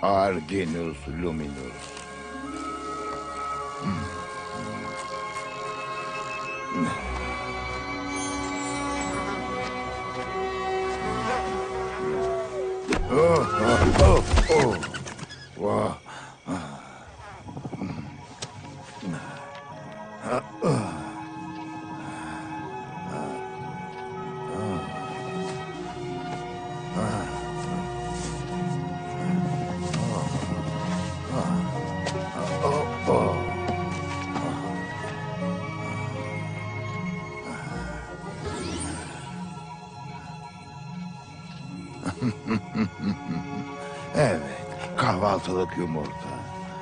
Arginus Luminus. Oh, oh, oh, oh. Wow. Evet, kahvaltılık yumurta.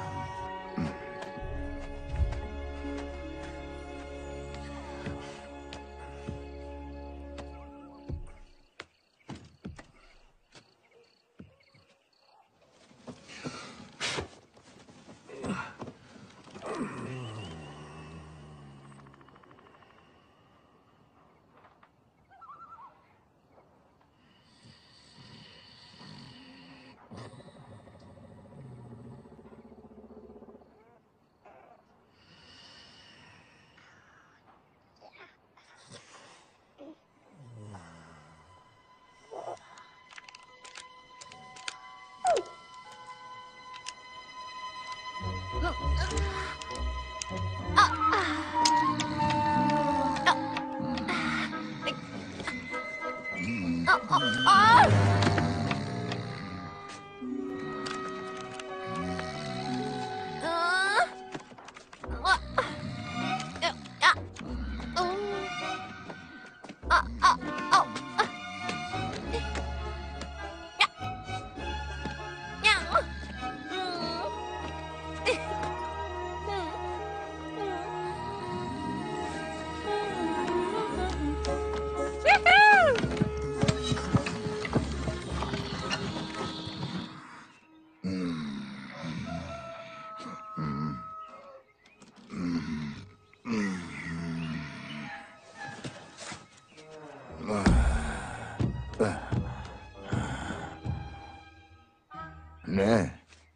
Ne?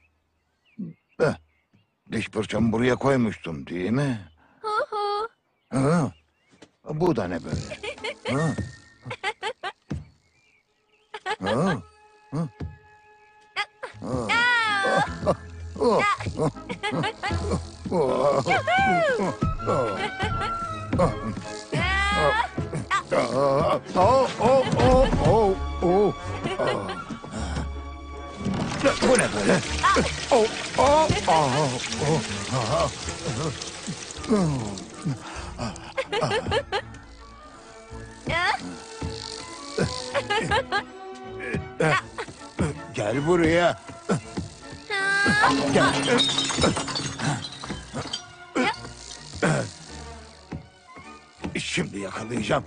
Diş fırçamı buraya koymuştum değil mi? Ha, bu da ne böyle? Ha, ha, ha, ha. Oh, oh, oh, oh, oh, oh. Bu ne böyle? Oh, oh, oh, oh. Gel buraya. Gel. Şimdi yakalayacağım.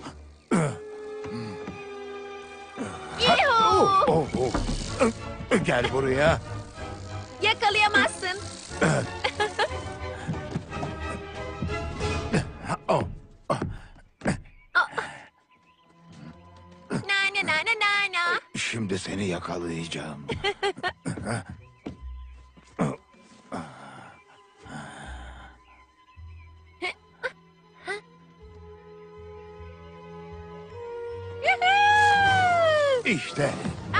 Oh, oh, oh. Gel buraya. Yakalayamazsın. Oh. Na na na na na na. Şimdi seni yakalayacağım. İşte.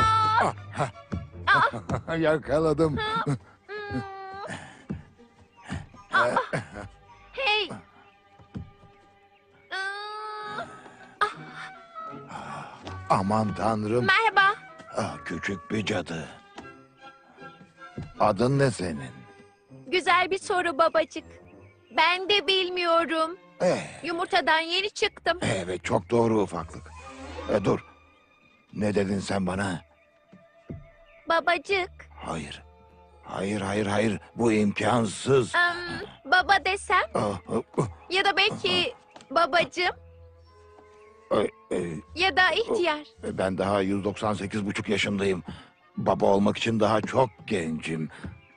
Yakaladım. Hey. Aman tanrım. Merhaba. Küçük bir cadı. Adın ne senin? Güzel bir soru babacık. Ben de bilmiyorum. Eh, Yumurtadan yeni çıktım. evet çok doğru ufaklık. Dur. Ne dedin sen bana? Babacık. Hayır. Hayır, hayır, hayır. Bu imkansız. Baba desem Ah, ah, ya da belki babacığım ay, ya da ihtiyar. Ben daha 198,5 yaşındayım. Baba olmak için daha çok gencim.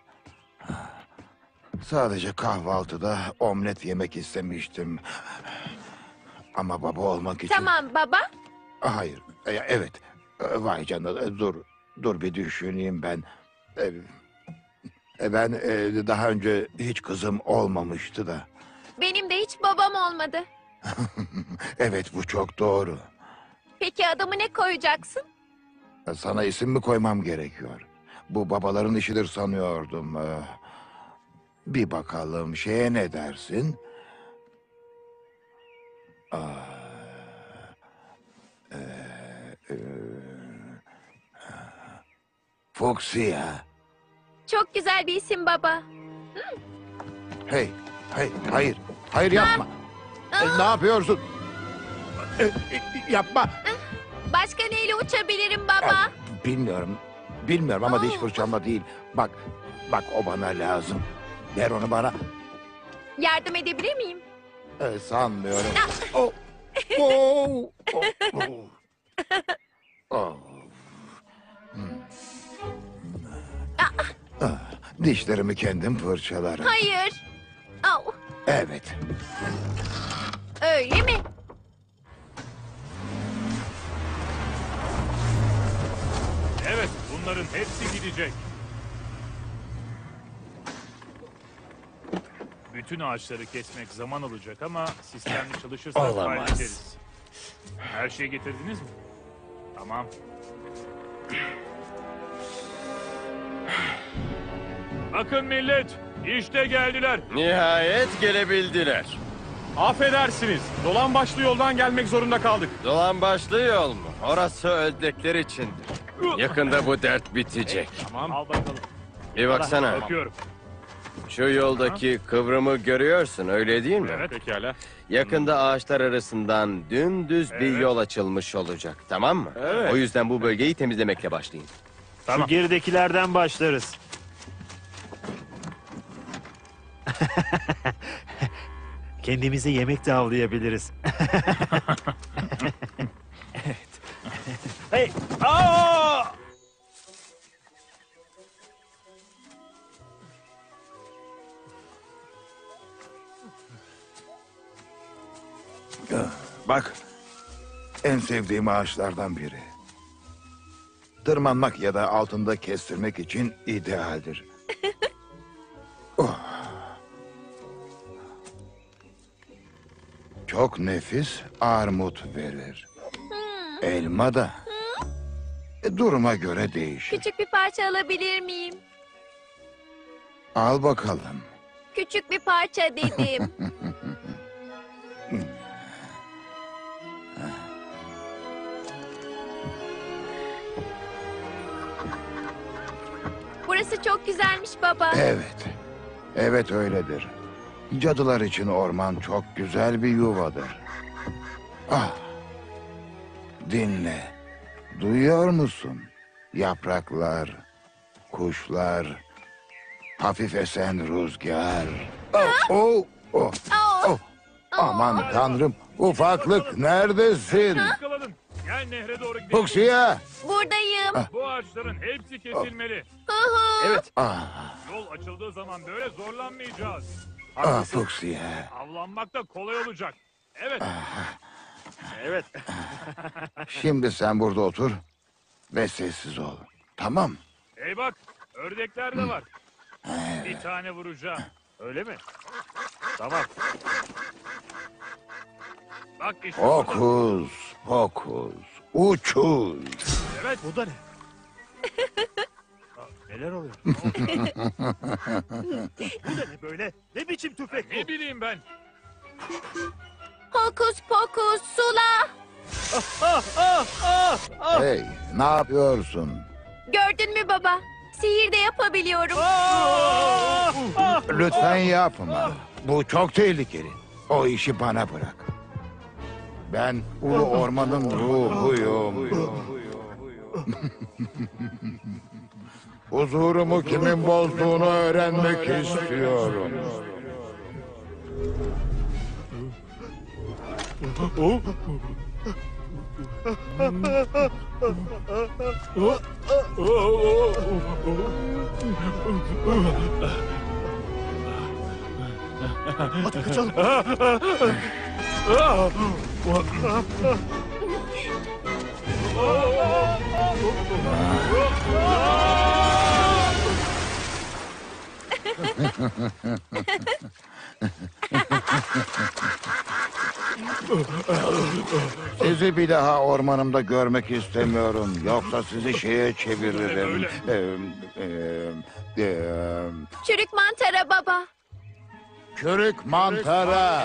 Sadece kahvaltıda omlet yemek istemiştim. Ama baba olmak için... Tamam baba. Hayır, evet. Vay canına, dur bir düşüneyim ben. Ben daha önce hiç kızım olmamıştı da. Benim de hiç babam olmadı. Evet, bu çok doğru. Peki adımı ne koyacaksın? Sana isim mi koymam gerekiyor? Bu babaların işidir sanıyordum. Bir bakalım şeye ne dersin? Fuchsia. Çok güzel bir isim baba. Hey, hayır. Hayır yapma. Ne yapıyorsun? Yapma. Başka neyle uçabilirim baba? Bilmiyorum ama diş fırçamla değil. Bak, o bana lazım. Ver onu bana. Yardım edebilir miyim? Sanmıyorum. Oh. Oh. Oh. Oh. Oh. Dişlerimi kendim fırçalarım. Hayır. Au, Evet. öyle mi? Evet, bunların hepsi gidecek. Bütün ağaçları kesmek zaman alacak ama sistemli çalışırsak hallederiz. Her şeyi getirdiniz mi? Tamam. Bakın millet, işte geldiler. Nihayet gelebildiler. Affedersiniz. Dolan başlı yoldan gelmek zorunda kaldık. Dolan başlı yol mu? Orası öldekler içindir. Yakında bu dert bitecek. Tamam. Al bakalım. Bir baksana. Bakıyorum. Şu yoldaki kıvrımı görüyorsun, öyle değil mi? Evet. Pekala. Yakında ağaçlar arasından dümdüz bir Evet. yol açılmış olacak, tamam mı? Evet. O yüzden bu bölgeyi temizlemekle başlayın. Tamam. Şu geridekilerden başlarız. Kendimize yemek de avlayabiliriz. Evet. Hey! Aa! Bak, en sevdiğim ağaçlardan biri. Tırmanmak ya da altında kestirmek için idealdir. Oh. Çok nefis armut verir. Elma da. Duruma göre değişir. Küçük bir parça alabilir miyim? Al bakalım. Küçük bir parça dedim. Burası çok güzelmiş baba. Evet. Evet öyledir. Cadılar için orman çok güzel bir yuvadır. Ah. Dinle. Duyuyor musun? Yapraklar, kuşlar, hafif esen rüzgar. Oh, oh, oh, oh. Aman tanrım, ufaklık neredesin? Yakaladın. Gel nehre doğru gidelim. Fuchsia. Buradayım. Bu ağaçların hepsi kesilmeli. Evet. Ah, Yol açıldığı zaman böyle zorlanmayacağız. Fuchsia. Avlanmak da kolay olacak. Evet. Evet. Şimdi sen burada otur ve sessiz ol. Tamam. Hey bak, ördekler de var. Bir tane vuracağım. Öyle mi? Tamam. Bak işte burada. Fokus, fokus, uçuz. Evet. Bu da ne? Neler oluyor? Bu da ne böyle? Ne biçim tüfek Ne bu? bileyim ben. Hokus pokus sula. Hey, ne yapıyorsun? Gördün mü baba? Sihir de yapabiliyorum. Lütfen yapma. Bu çok tehlikeli. O işi bana bırak. Ben Ulu Orman'ın ruhuyum. Huzurumu kimin bozduğunu öğrenmek istiyorum. Hadi kaçalım. Sizi bir daha ormanımda görmek istemiyorum. Yoksa sizi şeye çeviririm. Çürük mantara baba. Kürük mantara.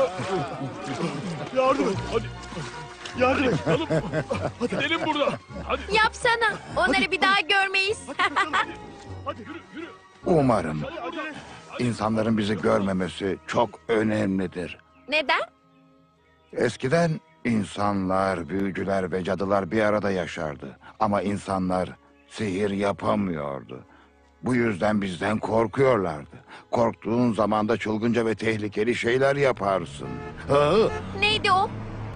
Yardım et. Hadi. Yardım et. Gidelim buradan. Hadi. Yapsana. Onları bir daha görmeyiz. Hadi yürü yürü. Umarım Hadi. insanların bizi görmemesi çok önemlidir. Neden? Eskiden insanlar, büyücüler ve cadılar bir arada yaşardı. Ama insanlar sihir yapamıyordu. Bu yüzden bizden korkuyorlardı. Korktuğun zaman da çılgınca ve tehlikeli şeyler yaparsın. Hı? Neydi o?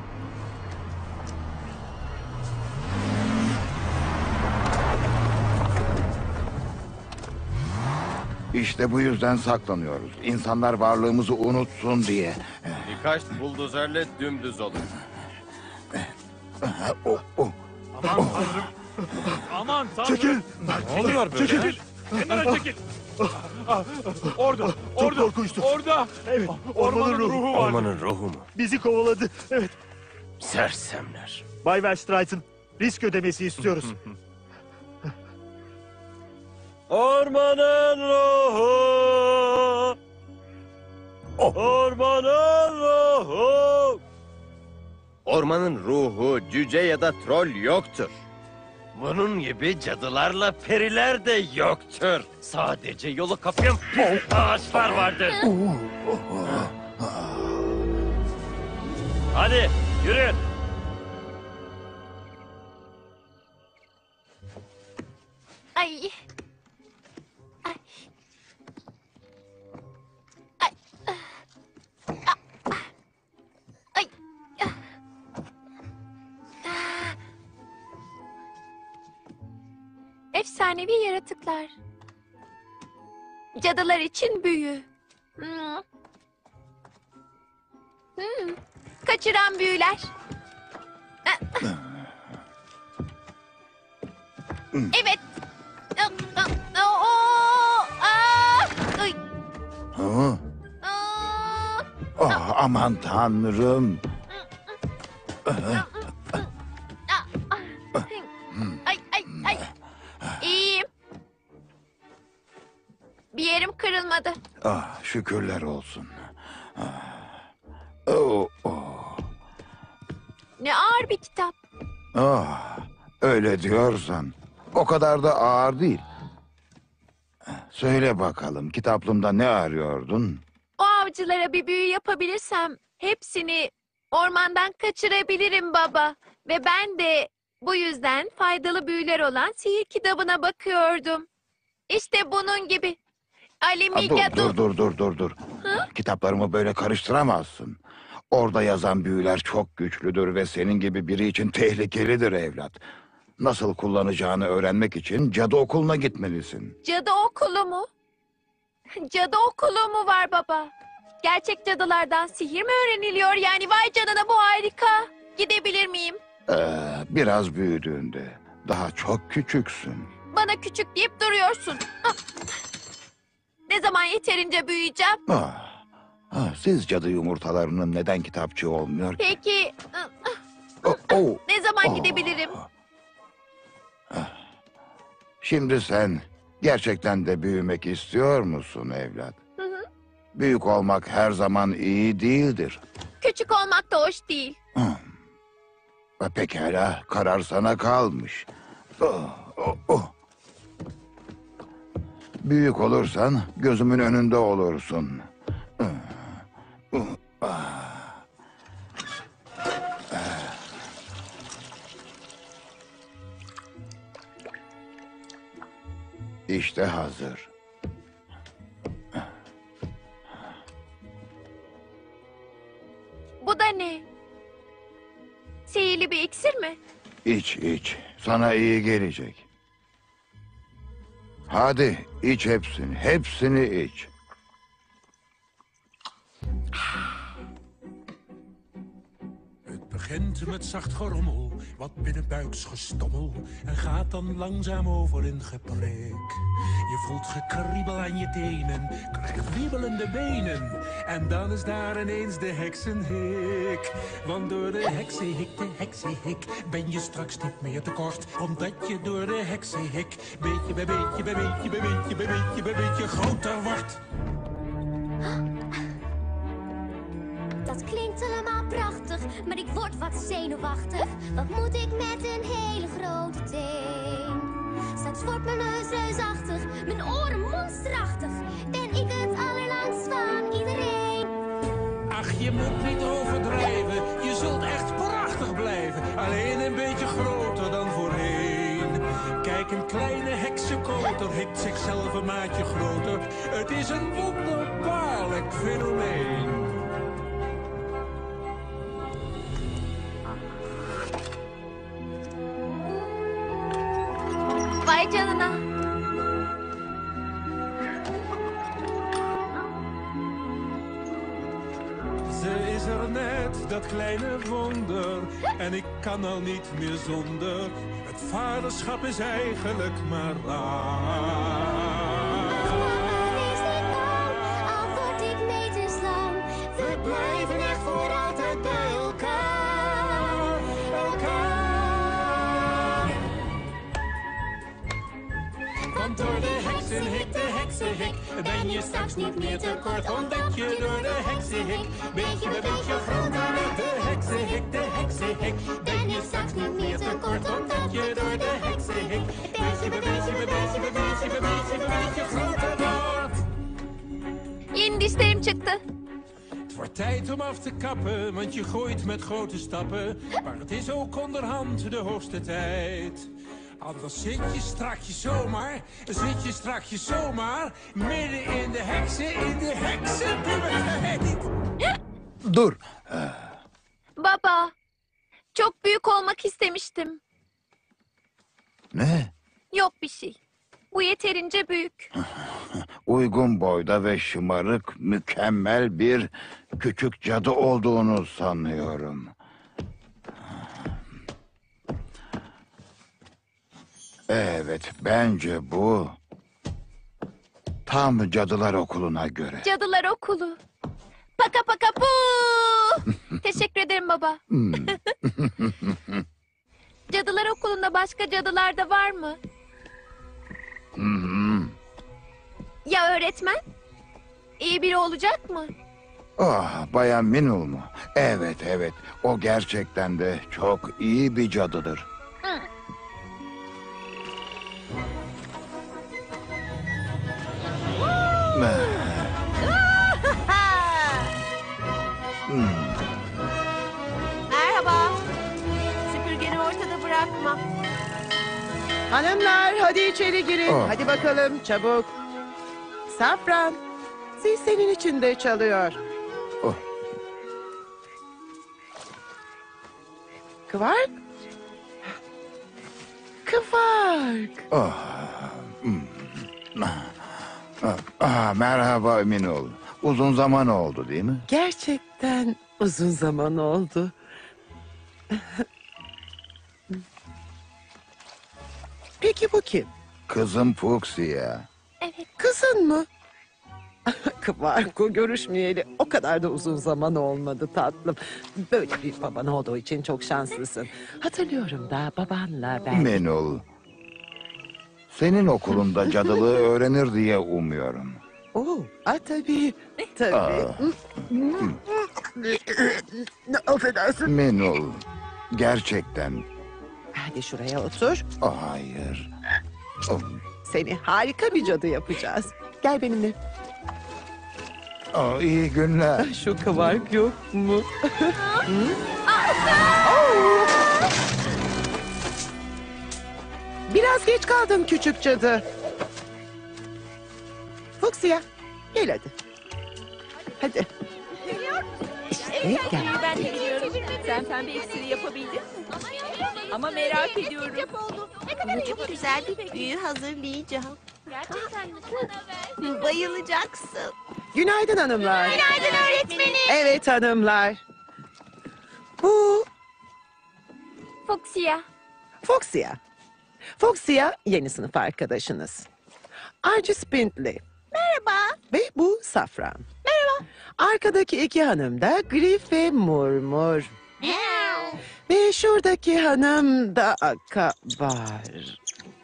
İşte bu yüzden saklanıyoruz. İnsanlar varlığımızı unutsun diye. Birkaç buldozerle dümdüz olun. Oh, oh. Aman tanrım. Aman tanrım. Çekil. Ne oluyor böyle? Çekil. Kenara çekil. Orada. Çok Orada. korkunçtu. Orada. Evet. Ormanın ruhu var. Ormanın ruhu mu? Bizi kovaladı. Evet. Sersemler. Bay Verstraeten, risk ödemesi istiyoruz. Ormanın ruhu. Ormanın ruhu. Ormanın ruhu cüce ya da troll yoktur. Bunun gibi cadılarla periler de yoktur. Sadece yolu kapayan pis ağaçlar vardır. Hadi yürüyün. Ay. Ay. Ay. Ay. Efsanevi yaratıklar. Cadılar için büyü. Hmm. Kaçıran büyüler. Evet. Ay. Hı? Oh, aman tanrım. Ay ay ay. İyiyim. Bir yerim kırılmadı. Ah, şükürler olsun. Oh, oh. Ne ağır bir kitap. Ah, öyle diyorsan. O kadar da ağır değil. Söyle bakalım, kitaplığımda ne arıyordun? O avcılara bir büyü yapabilirsem hepsini ormandan kaçırabilirim baba. Ve ben de bu yüzden faydalı büyüler olan sihir kitabına bakıyordum. İşte bunun gibi. Ali Ah, Migado. dur. Kitaplarımı böyle karıştıramazsın. Orada yazan büyüler çok güçlüdür ve senin gibi biri için tehlikelidir evlat. Nasıl kullanacağını öğrenmek için cadı okuluna gitmelisin. Cadı okulu mu? Cadı okulu mu var baba? Gerçek cadılardan sihir mi öğreniliyor? Yani vay canına bu harika. Gidebilir miyim? Biraz büyüdüğünde. Daha çok küçüksün. Bana küçük deyip duruyorsun. Ah. Ne zaman yeterince büyüyeceğim? Siz cadı yumurtalarının neden kitapçı olmuyor ki? Peki Oh. ne zaman Oh. gidebilirim? Şimdi sen gerçekten de büyümek istiyor musun evlat? Hı. Büyük olmak her zaman iyi değildir. Küçük olmak da hoş değil. Pekala, karar sana kalmış. Oh. Büyük olursan gözümün önünde olursun. İşte hazır. Bu da ne? Sihirli bir iksir mi? İç. Sana iyi gelecek. Hadi iç hepsini. Hepsini iç. begint met zacht gerommel, wat binnenbuiks gestommel en gaat dan langzaam over in geprik. Je voelt gekriebel aan je tenen, krijgt wiebelende benen en dan is daar ineens de heksenhik. Want door de heksenhik, ben je straks niet meer tekort, omdat je door de heksenhik beetje bij beetje groter wordt. Dat klinkt allemaal prachtig, maar ik word wat zenuwachtig. Wat moet ik met een hele grote teen? Straks wordt mijn neus reusachtig, mijn oren monsterachtig. Ben ik het allerlangst van iedereen? Ach, je moet niet overdrijven, je zult echt prachtig blijven. Alleen een beetje groter dan voorheen. Kijk, een kleine heksenkoter hikt zichzelf een maatje groter. Het is een wonderbaarlijk fenomeen. Vay canına. Ze is er net, dat kleine wonder. En ik kan al niet meer zonder. Het vaderschap is eigenlijk maar raar. Wees niet bang, al word ik meterslang. We blijven echt voor altijd bij elkaar. Want door de heksenhik, ben je straks niet meer tekort. Omdat je door de heksenhik, beetje bij beetje groter wordt. De heksenhik, ben je straks niet meer tekort. Omdat je door de heksenhik, beetje bij beetje groter wordt. Yeni dişlerim çıktı. Het wordt tijd om af te kappen, want je gooit met grote stappen. Maar het is ook onderhand de hoogste tijd. Anders zit je strakjes zomaar midden in de heksenpuberteit. Dur. Baba, çok büyük olmak istemiştim. Ne? Yok bir şey. Bu yeterince büyük. Uygun boyda ve şımarık, mükemmel bir küçük cadı olduğunu sanıyorum. Evet, bence bu tam cadılar okuluna göre. Cadılar okulu. Paka paka pu. Teşekkür ederim baba. Cadılar okulunda başka cadılar da var mı? Ya öğretmen? İyi biri olacak mı? Ah, Bayan Minul mu? Evet, evet. O gerçekten de çok iyi bir cadıdır. Merhaba. Süpürgeni ortada bırakma. Hanımlar hadi içeri girin. Oh. Hadi bakalım çabuk. Safran, zil senin için de çalıyor. Oh. Kıvark? Kıvark. Merhaba Minul. Uzun zaman oldu değil mi? Gerçekten uzun zaman oldu. Peki bu kim? Kızım Fuchsia. Evet. Kızın mı? Kıvarko görüşmeyeli o kadar da uzun zaman olmadı tatlım. Böyle bir baban olduğu için çok şanslısın. Hatırlıyorum da babanla ben... Minul. Senin okulunda cadılığı öğrenir diye umuyorum. Oo, tabii, tabii. Affedersin. Minul. Gerçekten. Hadi şuraya otur. Hayır. Seni harika bir cadı yapacağız. Gel benimle. İyi günler. Şu kıvark yok mu? Biraz geç kaldın küçük cadı. Fuchsia, gel hadi. Hadi. İşte gel. Ben de biliyorum. Sen pembe iksiri yapabildin mi? Ama merak ediyorum. Bunu çok güzel bir büyü hazırlayacağım. Gerçekten mi? Bayılacaksın. Günaydın hanımlar. Günaydın öğretmenim. Evet hanımlar. Bu Fuchsia. Foxia. Foxia yeni sınıf arkadaşınız. Archie Spindley. Merhaba. Ve bu Safran. Merhaba. Arkadaki iki hanım da Griff ve Murmur. Ve şuradaki hanım da Akabar.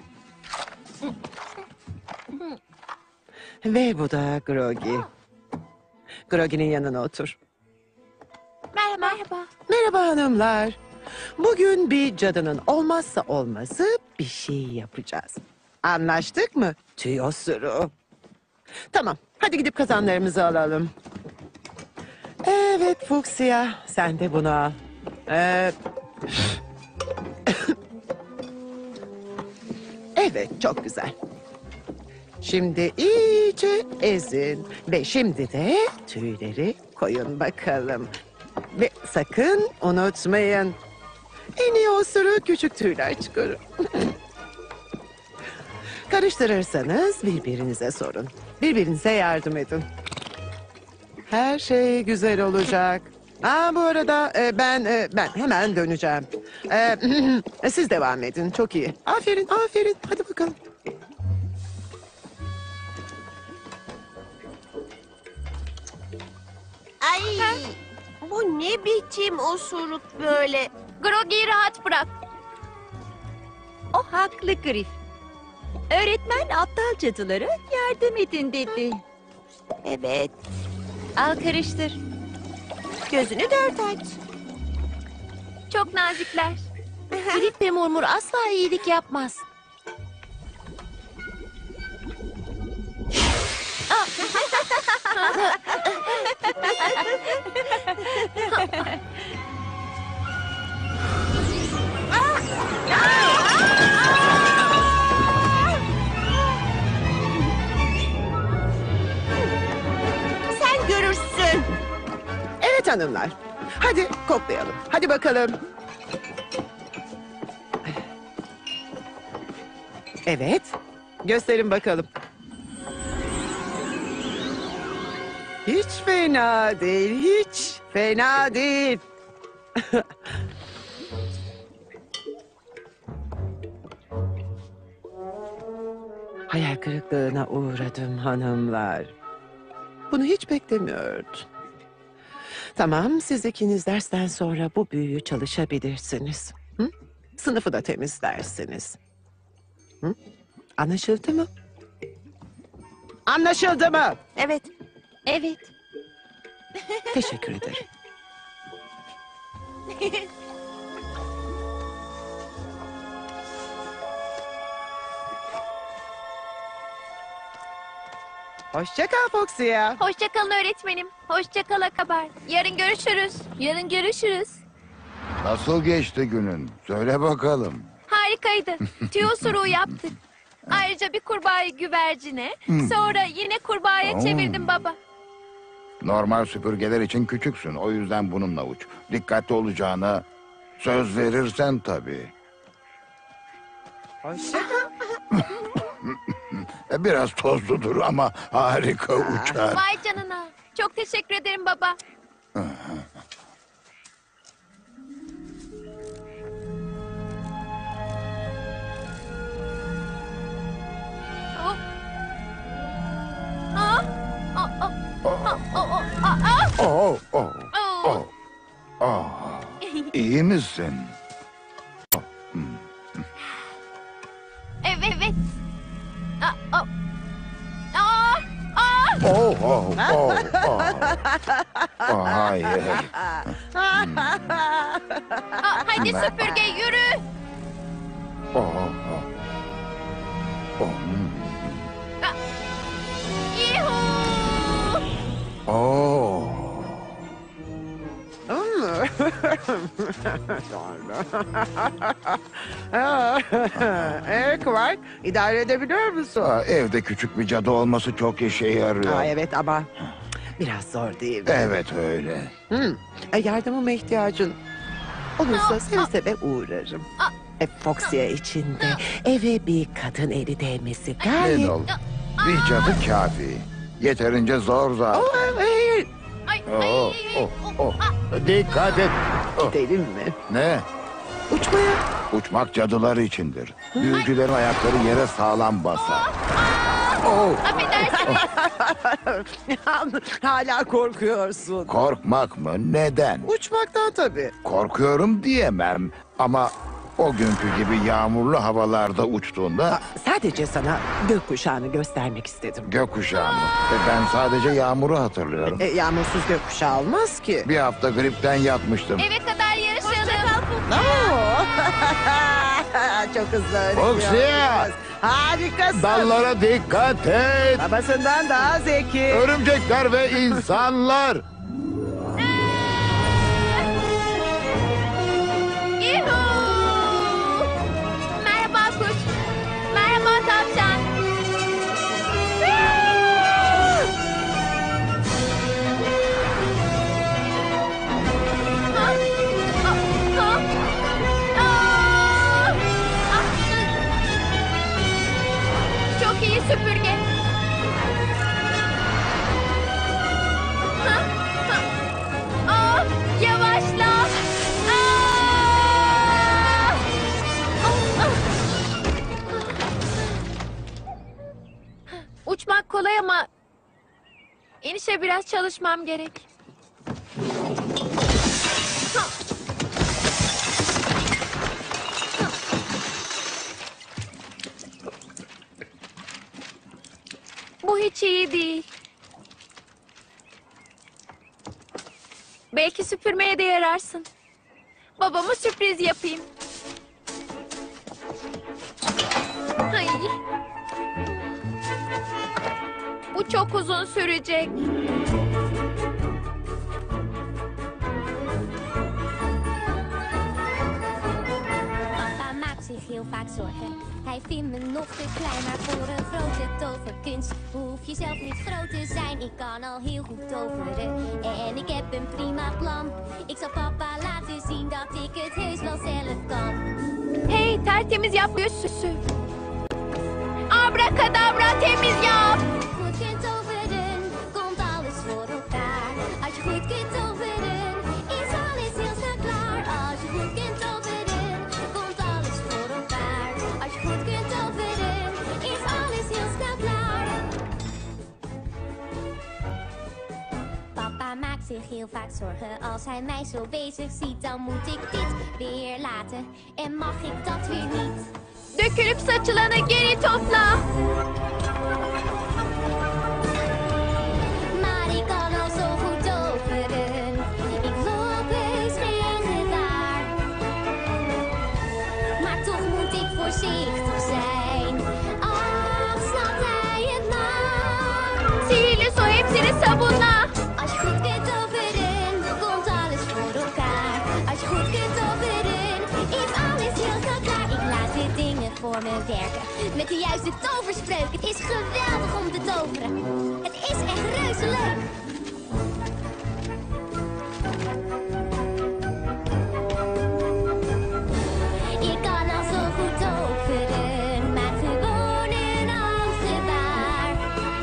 Ve bu da Groggy. Groggy'nin yanına otur. Merhaba. Merhaba hanımlar. Bugün bir cadının olmazsa olmazı bir şey yapacağız. Anlaştık mı? Tüy osuru. Tamam, hadi gidip kazanlarımızı alalım. Evet Fuchsia, sen de bunu al. Evet, çok güzel. Şimdi iyice ezin ve şimdi de tüyleri koyun bakalım. Ve sakın unutmayın. En iyi osuru küçük tüyler çıkarın. Karıştırırsanız birbirinize sorun. Birbirinize yardım edin. Her şey güzel olacak. Bu arada ben hemen döneceğim. Siz devam edin. Çok iyi. Aferin, aferin. Hadi bakalım. Ay, bu ne biçim osuruk böyle? Groggy'yi rahat bırak. O haklı Griff. Öğretmen aptal cadılara yardım edin dedi. Evet, Al karıştır. gözünü dört aç. Çok nazikler. Grip ve Murmur asla iyilik yapmaz. Sen görürsün. Evet hanımlar. Hadi koklayalım. Hadi bakalım. Evet. Gösterin bakalım. Hiç fena değil. Hiç fena değil. Hayal kırıklığına uğradım hanımlar. Bunu hiç beklemiyordum. Tamam, siz ikiniz dersten sonra bu büyüyü çalışabilirsiniz. Hı? Sınıfı da temizlersiniz. Hı? Anlaşıldı mı? Anlaşıldı mı? Evet. Evet. Teşekkür ederim. Hoşça kal Foxia. Hoşça kalın öğretmenim. Hoşça kal Akabar. Yarın görüşürüz. Yarın görüşürüz. Nasıl geçti günün? Söyle bakalım. Harikaydı. Tüy osuruğu yaptık. Ayrıca bir kurbağayı güvercine, sonra yine kurbağaya çevirdim baba. Normal süpürgeler için küçüksün. O yüzden bununla uç. Dikkatli olacağına söz verirsen tabii. Hoşça kal. Biraz tozludur ama harika uçar. Vay canına. Çok teşekkür ederim baba. Oh. Ah. Ah, ah. Oh, oh, oh, oh. İyi misin? Evet, evet. Ah, ah. Ah, ah. Oh, oh, oh, oh. Oh, hayır. Ah, hadi süpürge yürü. Oh, oh. Oh, Yuhuu. oh. Quark, idare edebiliyor musun? Evde küçük bir cadı olması çok işe yarıyor. Evet ama biraz zor değil mi? Evet öyle. Yardımıma ihtiyacın olursa seve seve uğrarım. Foxia için de eve bir kadın eli değmesi gayet... Emin ol. Bir cadı kafi. Yeterince zor zaten. Hayır, Ay, Oh, ay, oh, oh. Dikkat et. Oh. gidelim mi? Ne? Uçmaya. Uçmak cadılar içindir. Büyücülerin ayakları yere sağlam basar. Affedersiniz. Hala korkuyorsun. Korkmak mı? Neden? Uçmaktan tabii. Korkuyorum diyemem ama o günkü gibi yağmurlu havalarda uçtuğunda Sadece sana gökkuşağını göstermek istedim. gökkuşağı mı? Ben sadece yağmuru hatırlıyorum. Yağmursuz gökkuşağı olmaz ki. Bir hafta gripten yatmıştım. Eve kadar yarışalım. Oo. Çok hızlı öğreniyorsunuz. Foxy! Harikasın. Dallara dikkat et. Babasından daha zeki. Örümcekler ve insanlar. Yuhuu! Merhaba kuş. Merhaba tavşan. Ha? Ha? Aa! Çok iyi süpürge. Ha? Ha? Aa, yavaşla. Aa! Uçmak kolay ama inişe biraz çalışmam gerek. Bu hiç iyi değil. Belki süpürmeye de yararsın. Babama sürpriz yapayım. Ay. Bu çok uzun sürecek. Papa maakt zich heel vaak zorgen. Hij vindt me nog te klein, maar voor een grote toverkunst hoef je zelf niet groot te zijn. Ik kan al heel goed toveren en ik heb een prima plan. Ik zal papa laten zien dat ik het heus wel zelf kan. Hey, tertemiz yap süsü. Abrakadabra temiz yap. Goed kunt toveren, komt alles voor elkaar. Als je goed kunt toveren, is alles heel snel klaar. Als je goed kunt toveren, komt alles voor elkaar. Als je goed kunt toveren, is alles heel snel klaar. Papa maakt zich heel vaak zorgen. Als hij mij zo bezig ziet, dan moet ik dit weer laten. En mag ik dat weer niet? Dökülüp saçılanı geri topla. Maar ik kan al zo goed toveren. Ik loop heus geen gevaar. Maar toch moet ik voorzichtig zijn. Ach, snapt hij het nou? Sihirli su hepsini sabunla. Als je goed kunt toveren, komt alles voor elkaar. Als je goed kunt toveren, is alles heel snel klaar. Ik laat de dingen voor me werken. Met de juiste toverspreuk. Het is geweldig om te toveren. Het is echt reuze leuk. Ik kan al zo goed toveren, maar gewoon een ambtenaar.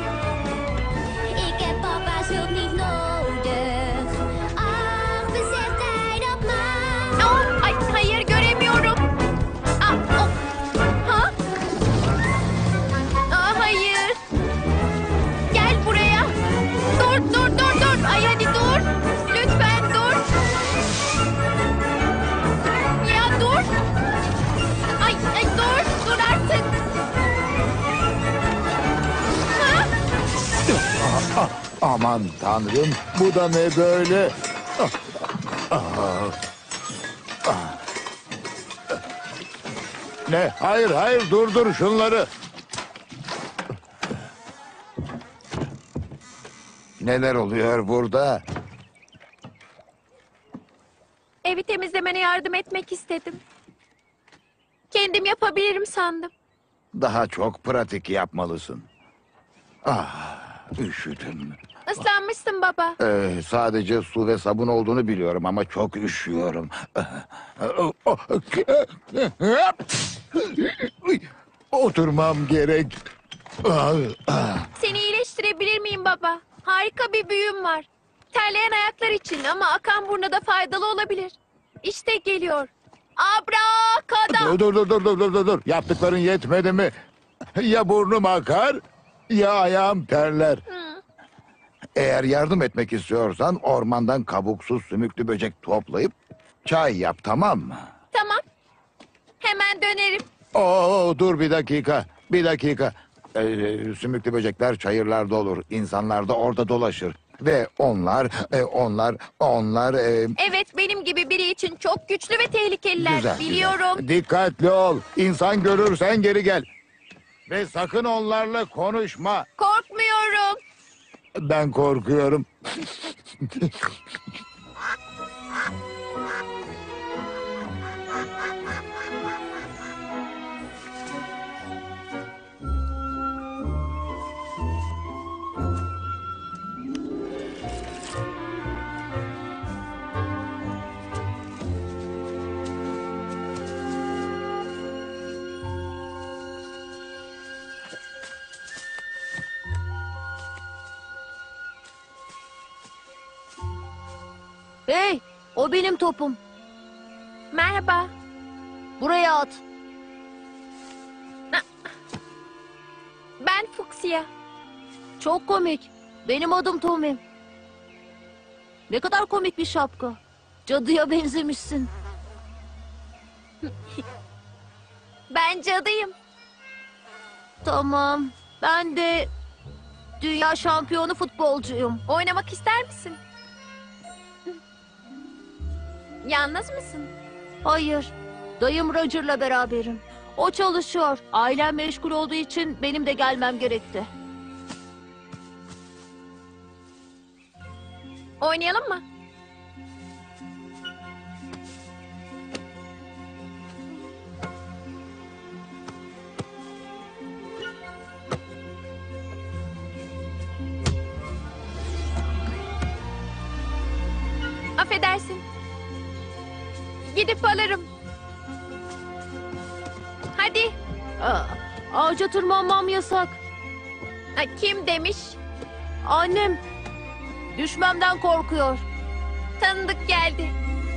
Ik heb papa's hulp niet nodig. Ach, beseft hij dat maar? Oh, ay, hayır göremiyorum. Ah, oh. Ha? Hayır. Gel buraya. Dur. Ay hadi dur. Lütfen dur. Ya dur. Ay dur. Dur artık. Ha? Aman tanrım, bu da ne böyle? Ne? Hayır, durdur şunları. Neler oluyor burada? Evi temizlemene yardım etmek istedim. Kendim yapabilirim sandım. Daha çok pratik yapmalısın. Üşüdüm. Islanmışsın baba. Sadece su ve sabun olduğunu biliyorum ama çok üşüyorum. Oturmam gerek. Seni iyileştirebilir miyim baba? Harika bir büyüm var. Terleyen ayaklar için ama akan buruna da faydalı olabilir. İşte geliyor. Abrakada. Dur. Yaptıkların yetmedi mi? Ya burnum akar ya ayağım terler. Eğer yardım etmek istiyorsan ormandan kabuksuz sümüklü böcek toplayıp çay yap, tamam mı? Tamam. Hemen dönerim. Dur bir dakika. Sümüklü böcekler çayırlarda olur. İnsanlar da orada dolaşır. Ve onlar Evet, benim gibi biri için çok güçlü ve tehlikeliler. güzel. Biliyorum. Dikkatli ol. İnsan görürsen geri gel. Ve sakın onlarla konuşma. Korkmuyorum. Ben korkuyorum. Hey, o benim topum. Merhaba. Buraya at. Ben Fuchsia. Çok komik. Benim adım Tommy. Ne kadar komik bir şapka. Cadıya benzemişsin. Ben cadıyım. Tamam. Ben de dünya şampiyonu futbolcuyum. Oynamak ister misin? Yalnız mısın? Hayır. Dayım Roger'la beraberim. O çalışıyor. Ailem meşgul olduğu için benim de gelmem gerekti. Oynayalım mı? Affedersin. Gidip alırım. Hadi. Ağaca tırmanmam yasak. Kim demiş? Annem. Düşmemden korkuyor. Tanıdık geldi.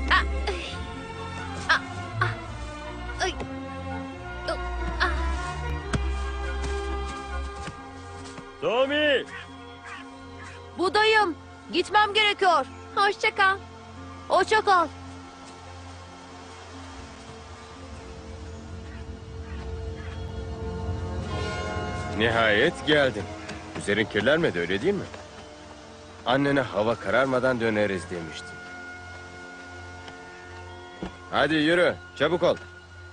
Ay. Tommy! Bu dayım. Gitmem gerekiyor. Hoşça kal. Hoşça kal. Nihayet geldin. Üzerin kirlenmedi, öyle değil mi? Annene hava kararmadan döneriz demiştim. Hadi yürü, çabuk ol.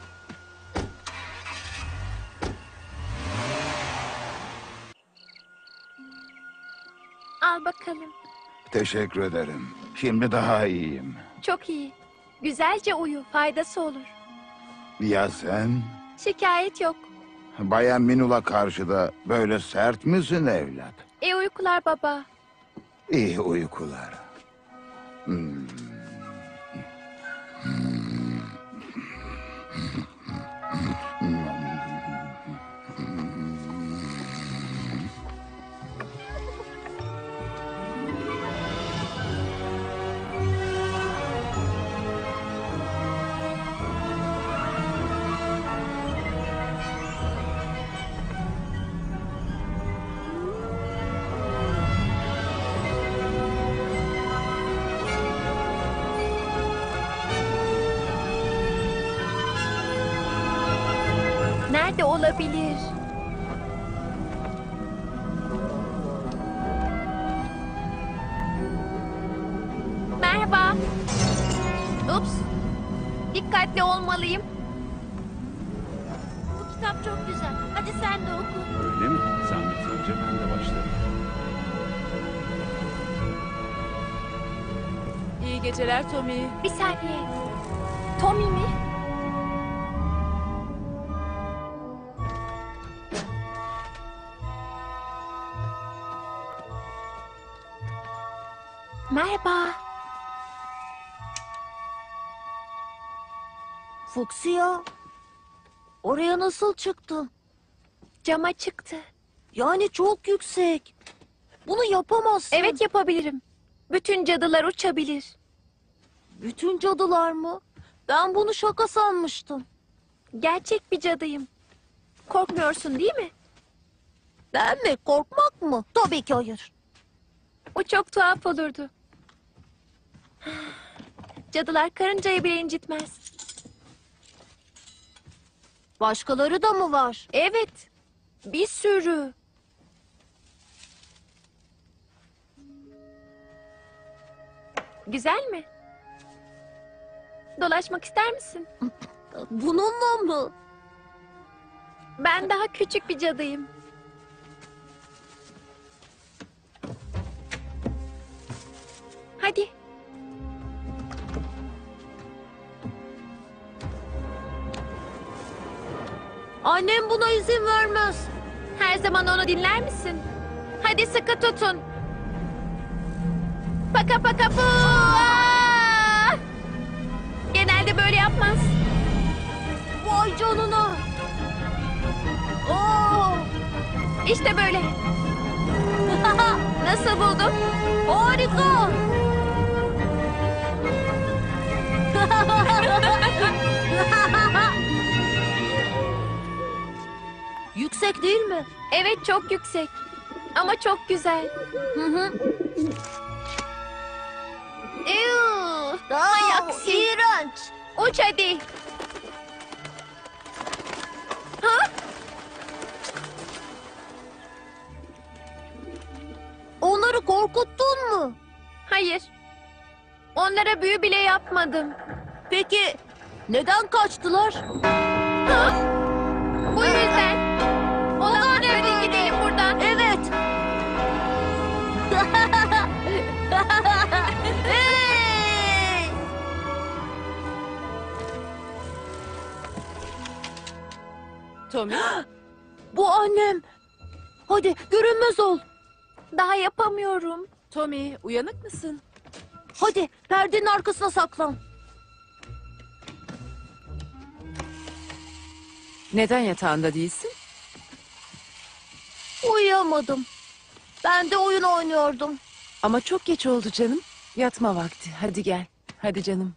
Al bakalım. Teşekkür ederim. Şimdi daha iyiyim. Çok iyi. Güzelce uyu. Faydası olur. Ya sen? Şikayet yok. Bayan Minula karşıda böyle sert misin evlat? İyi uykular baba. İyi uykular. Nerede olabilir? Merhaba. Ups. Dikkatli olmalıyım. Bu kitap çok güzel. Hadi sen de oku. Öyle mi? Sen bitirince ben de başlarım. İyi geceler Tommy. Bir saniye. Tommy mi? Merhaba. Fuchsia. Oraya nasıl çıktın? Cama çıktı. Yani çok yüksek. Bunu yapamazsın. Evet, yapabilirim. Bütün cadılar uçabilir. Bütün cadılar mı? Ben bunu şaka sanmıştım. Gerçek bir cadıyım. Korkmuyorsun değil mi? Ben mi? Korkmak mı? Tabii ki hayır. O çok tuhaf olurdu. Cadılar karıncayı bile incitmez. Başkaları da mı var? Evet, bir sürü. Güzel mi? Dolaşmak ister misin? Bununla mı? Ben daha küçük bir cadıyım. Hadi. Annem buna izin vermez. Her zaman onu dinler misin? Hadi sıkı tutun. Paka paka pu! Aa! Genelde böyle yapmaz. Vay canına. Oo! İşte böyle. Nasıl buldun? Harika. Yüksek değil mi? Evet, çok yüksek. Ama çok güzel. Hı hı. Ay aksi. İğrenç. Uç hadi. Ha? Onları korkuttun mu? Hayır. Onlara büyü bile yapmadım. Peki neden kaçtılar? Ha? Bu yüzden. O zaman hadi gidelim buradan. Evet. Hey! Tommy, Bu annem. Hadi görünmez ol. Daha yapamıyorum. Tommy uyanık mısın? Hadi perdenin arkasına saklan. Neden yatağında değilsin? Uyuyamadım. Ben de oyun oynuyordum. Ama çok geç oldu canım. Yatma vakti. Hadi gel. Hadi canım.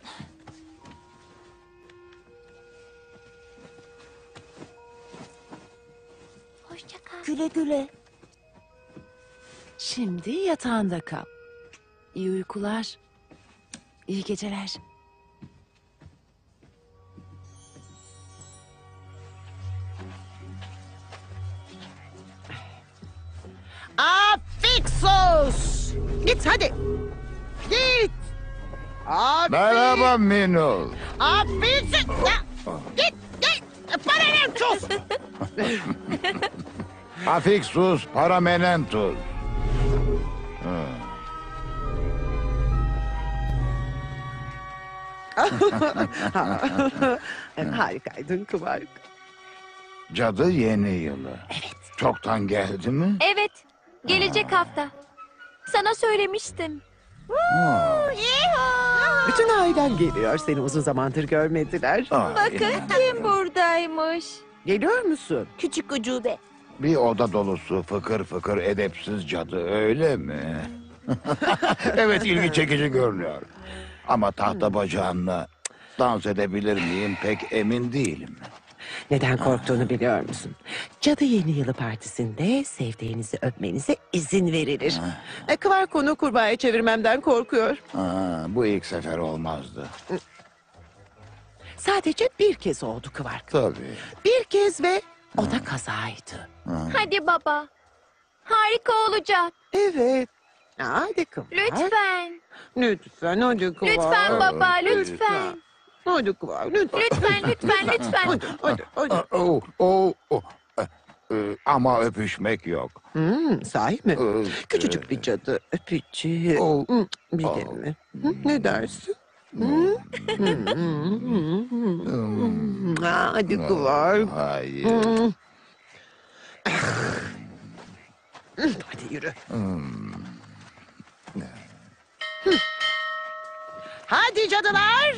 Hoşça kal. Güle güle. Şimdi yatağında kal. İyi uykular. İyi geceler. Afiksos! Git hadi. Git. Merhaba Minul. Afiksos! Git. Git. Paranentus! Afixus paramenentus. Harikaydın Kıvark. Cadı yeni yılı. Evet. Çoktan geldi mi? Evet, gelecek hafta. Sana söylemiştim. Bütün ailen geliyor. Seni uzun zamandır görmediler. Bakın kim buradaymış. Geliyor musun? Küçük ucube. Bir oda dolusu fıkır fıkır edepsiz cadı öyle mi? Evet, ilgi çekici görünüyor. Ama tahta bacağınla dans edebilir miyim pek emin değilim. Neden korktuğunu biliyor musun? Cadı Yeni Yılı Partisi'nde sevdiğinizi öpmenize izin verilir. Kıvark onu kurbağaya çevirmemden korkuyor. Bu ilk sefer olmazdı. Sadece bir kez oldu Kıvark. Tabii. Bir kez ve o da kazaydı. Hadi baba. Harika olacak. Evet. Hadi Kıvark. Lütfen. Lütfen hadi Kıvark. Lütfen baba, lütfen. Hadi Kıvark lütfen. Lütfen, lütfen, lütfen. Ama öpüşmek yok. Sahi mi? Küçücük bir cadı öpücüğü. Bilir mi? Ne dersin? Hadi Kıvark. Hayır. Hadi yürü. Hadi cadılar.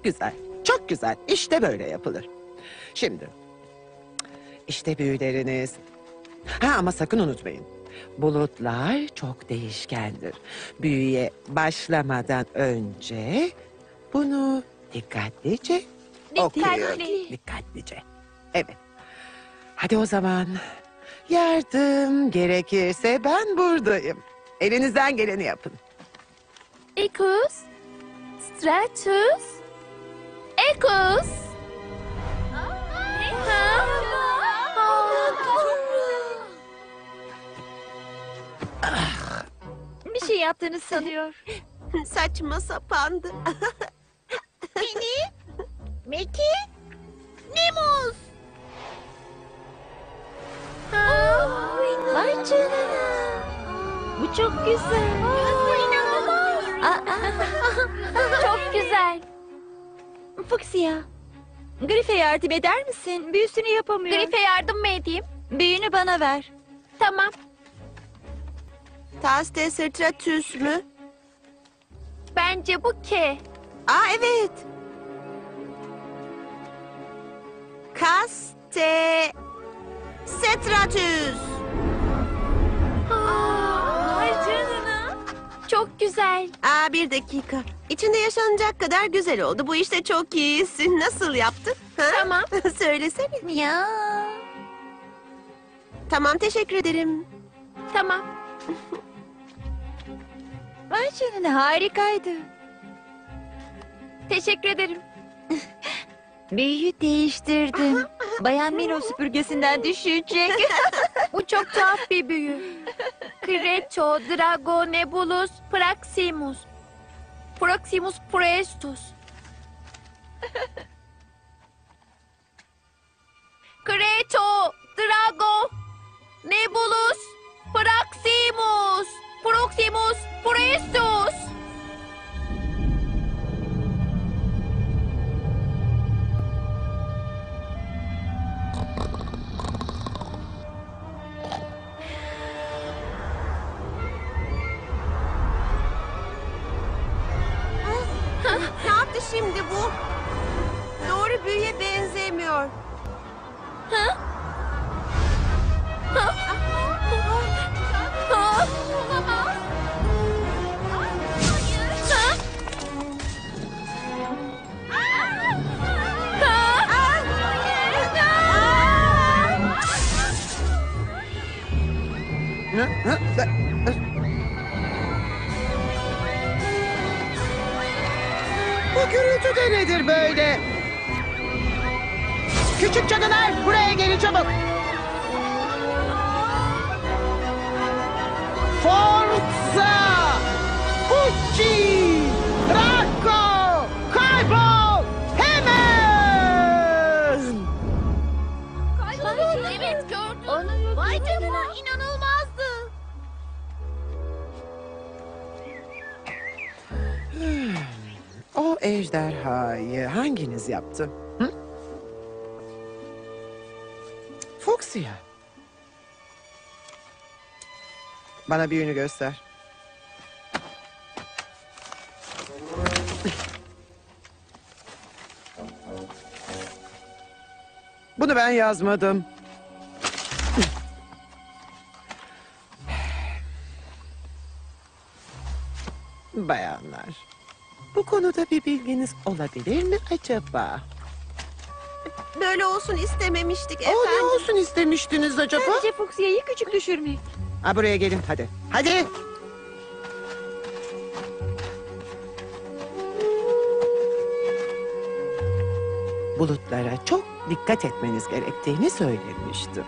Çok güzel, çok güzel. İşte böyle yapılır. Şimdi, işte büyüleriniz. Ha ama sakın unutmayın. Bulutlar çok değişkendir. Büyüye başlamadan önce bunu dikkatlice okuyun. Dikkatlice. Evet. Hadi o zaman. Yardım gerekirse ben buradayım. Elinizden geleni yapın. Ekus, Stratus, Ekus. Bir şey yaptığını sanıyor. Saçma sapandı. Penny, Meki, Nemus. Vay canına. Bu çok güzel. Bu inanılmaz. Çok güzel. Fuchsia. Griff'e yardım eder misin? Büyüsünü yapamıyor. Griff'e yardım mı edeyim? Büyünü bana ver. Tamam. Taste Stratus mü? Bence bu K. Aa evet. Kaste Stratus. Vay canına. Çok güzel. Aa bir dakika. İçinde yaşanacak kadar güzel oldu. Bu işte çok iyisin. Nasıl yaptın? Ha? Tamam. Söylesene. Ya. Tamam teşekkür ederim. Tamam. Vay canına, harikaydı. Teşekkür ederim. Büyüyü değiştirdim. Bayan Mino süpürgesinden düşecek. Bu çok tuhaf bir büyü. Creto, Drago, Nebulus, Praximus. Proximus Prestus. Creto, Drago, Nebulus, Praximus. Proximus Prestus. Ne yaptı şimdi bu? Doğru büyüye benzemiyor. Ha? Ha? Ha? Bu gürültü de nedir böyle? Küçük cadılar buraya gelin çabuk. Forza! Ucci! Draco! Kaybol! Hemen! Evet gördüm. Vay canına, inanılmazdı. O ejderhayı hanginiz yaptı? Hı? Fuchsia. Bana büyüğünü göster. Bunu ben yazmadım. Bayanlar, bu konuda bir bilginiz olabilir mi acaba? Böyle olsun istememiştik O efendim. ne olsun istemiştiniz acaba? Sadece Fuchsia'yı küçük düşürmek. Ha, buraya gelin hadi. Hadi. Bulutlara çok dikkat etmeniz gerektiğini söylemiştim.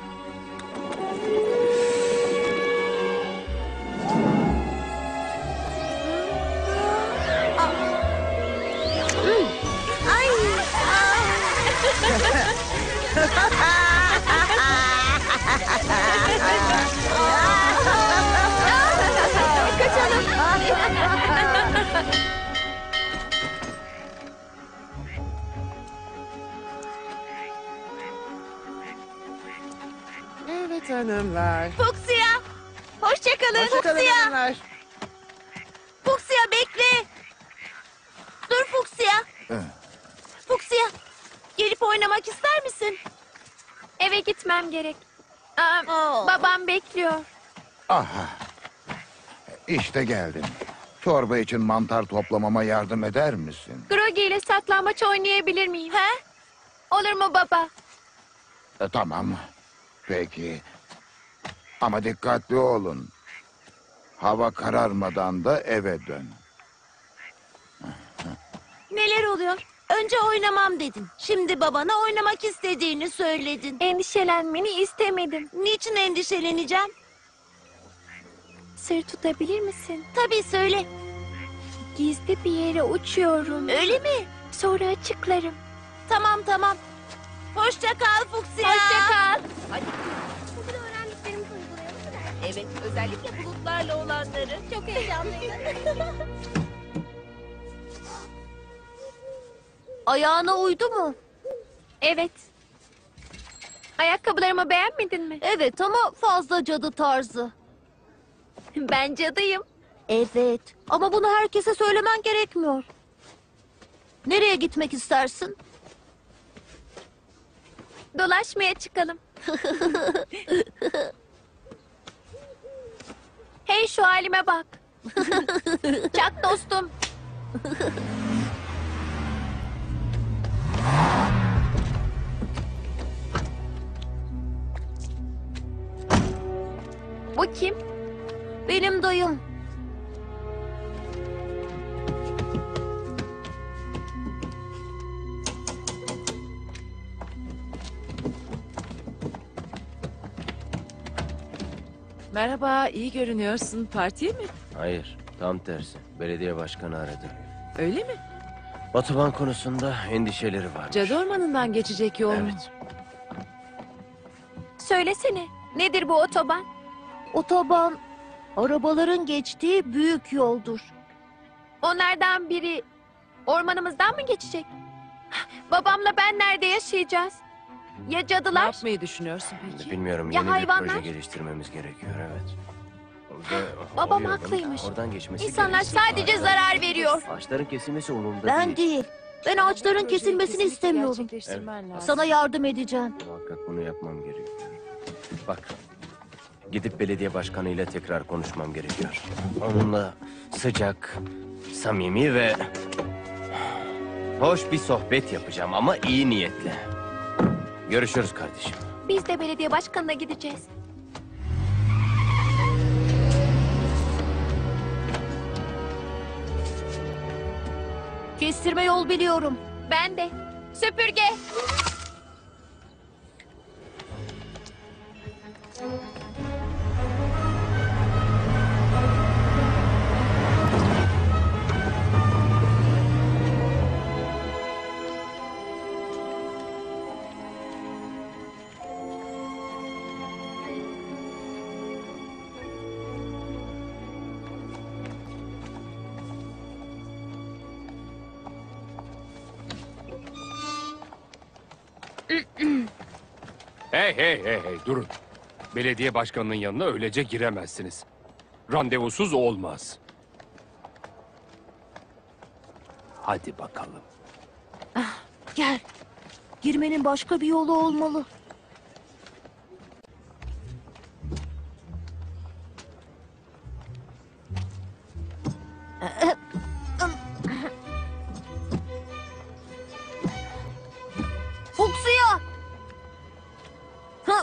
Evet hanımlar. Fuchsia! Hoşçakalın. Hoşçakalın Fuchsia! hanımlar. Fuchsia bekle. Dur Fuchsia. Fuchsia, gelip oynamak ister misin? Eve gitmem gerek. Aa. Babam bekliyor. Aha. İşte geldim. Çorba için mantar toplamama yardım eder misin? Grogi ile saklambaç oynayabilir miyim? He? Olur mu baba? Tamam. Peki. Ama dikkatli olun. Hava kararmadan da eve dön. Neler oluyor? Önce oynamam dedin. Şimdi babana oynamak istediğini söyledin. Endişelenmeni istemedim. Niçin endişeleneceğim? Sır tutabilir misin? Tabii söyle. Gizli bir yere uçuyorum. Öyle mi? Sonra açıklarım. Tamam tamam. Hoşça kal Fuchsia. Hoşça kal. Bugün öğrendiklerimizi uygulayalım mı? Evet, özellikle bulutlarla olanları. Çok heyecanlıydı. Ayağına uydu mu? Evet. Ayakkabılarımı beğenmedin mi? Evet ama fazla cadı tarzı. Ben cadıyım. Evet ama bunu herkese söylemen gerekmiyor. Nereye gitmek istersin? Dolaşmaya çıkalım. Hey şu halime bak. Çak dostum. Bu kim? Benim dayım. Merhaba, iyi görünüyorsun. Partiye mi? Hayır, tam tersi. Belediye başkanı aradı. Öyle mi? Otoban konusunda endişeleri var. Cadı ormanından geçecek yol mu? Evet. Söylesene. Nedir bu otoban? Otoban, arabaların geçtiği büyük yoldur. Onlardan biri ormanımızdan mı geçecek? Babamla ben nerede yaşayacağız? Ya Ne cadılar? yapmayı düşünüyorsun peki? Bilmiyorum, Ya yeni hayvanlar? bir proje geliştirmemiz gerekiyor, evet. Babam o yolun haklıymış. Oradan geçmesi İnsanlar gerekiyor. sadece Ağaçlar- zarar veriyor. Ağaçların kesilmesi umurumda Ben değil. Ben ağaçların kesilmesini istemiyorum. Gerçekleştirmen lazım. Sana yardım edeceğim. Muhakkak bunu yapmam gerekiyor. Bak, gidip belediye başkanı ile tekrar konuşmam gerekiyor. Onunla sıcak, samimi ve hoş bir sohbet yapacağım ama iyi niyetle. Görüşürüz kardeşim. Biz de belediye başkanına gideceğiz. Kestirme yol biliyorum. Ben de. Süpürge. Hey, durun. Belediye başkanının yanına öylece giremezsiniz. Randevusuz olmaz. Hadi bakalım. Gel. Girmenin başka bir yolu olmalı. Fuchsia! Ha,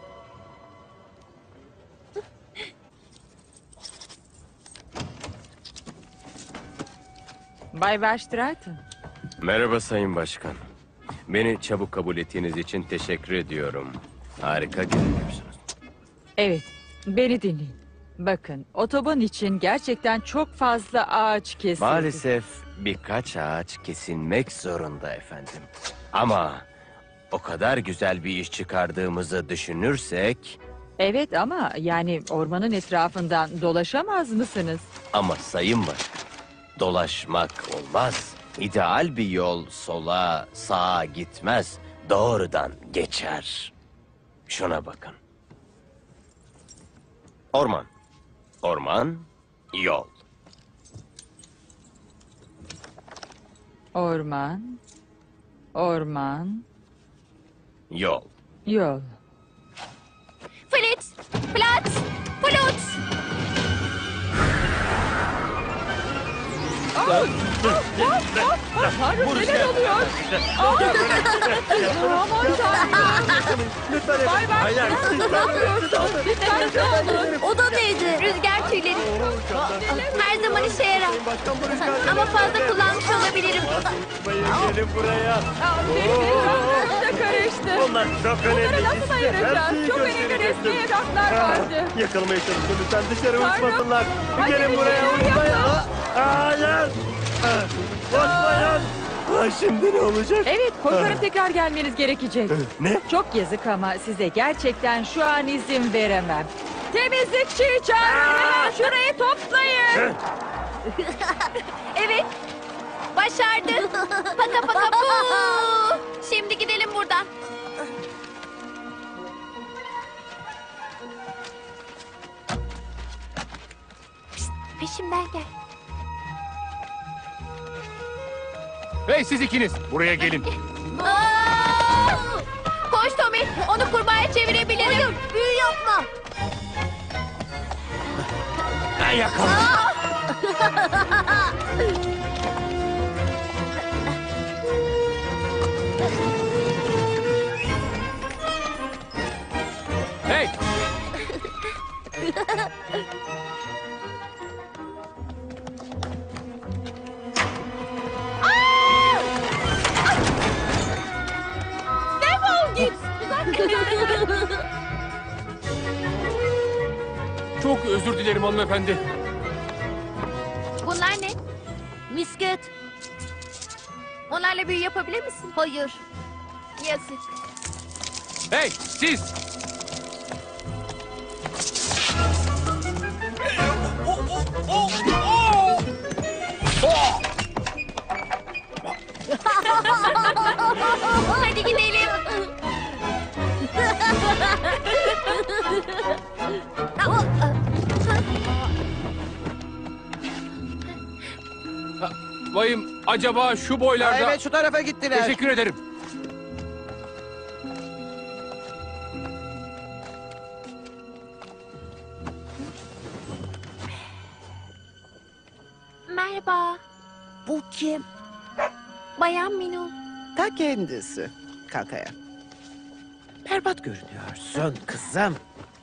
Bay Verstraeten. Merhaba Sayın Başkan. Beni çabuk kabul ettiğiniz için teşekkür ediyorum. Harika görünüyorsunuz. Evet, beni dinleyin. Bakın, otoban için gerçekten çok fazla ağaç kesildi. Maalesef birkaç ağaç kesilmek zorunda efendim. Ama o kadar güzel bir iş çıkardığımızı düşünürsek... Evet ama yani ormanın etrafından dolaşamaz mısınız? Ama Sayın Başkan, dolaşmak olmaz. İdeal bir yol sola, sağa gitmez. Doğrudan geçer. Şuna bakın. Orman. Orman, yol. Orman, Orman, Yol. yol. Flit, flat, flut. Tanrım neler oluyor? Aman Tanrım. Lütfen Bay bay. Hayır. Ne yapıyorsun? Dikkatli olun. O da neydi? Rüzgar tüyleri. Her zaman işe yarar. Ama fazla kullanmış olabilirim. Gelin buraya. İşte karıştı. Onlar çok önemli. Bunları nasıl ayıracağız? Çok önemli resmi evraklar vardı. Yakalamaya çalışın lütfen dışarı Tanrım. uçmasınlar. Hadi Gelin buraya bir şeyler uçmayın. yapın. Hayır. Uçmayın. Şimdi ne olacak? Evet, korkarım tekrar gelmeniz gerekecek. Ne? Çok yazık ama size gerçekten şu an izin veremem. Temizlikçi çağırın, hemen şurayı toplayın. Evet. Başardı. Paka paka bu. Şimdi gidelim buradan. Pişt, peşimden gel. Hey siz ikiniz buraya gelin. Aa! Koş Tommy. Onu kurbağaya çevirebilirim. Hayır, büyü yapma. Yakala. Hey Defol git. çok özür dilerim hanımefendi. Bunlar ne? Misket. Onlarla büyü yapabilir misin? Hayır. Yazık. Hey siz. Hadi gidelim. Bayım acaba şu boylarda... Evet şu tarafa gittiler. Teşekkür ederim. Merhaba. Bu kim? Bayan Minu. Ta kendisi. Kalkaya. Berbat görünüyorsun kızım.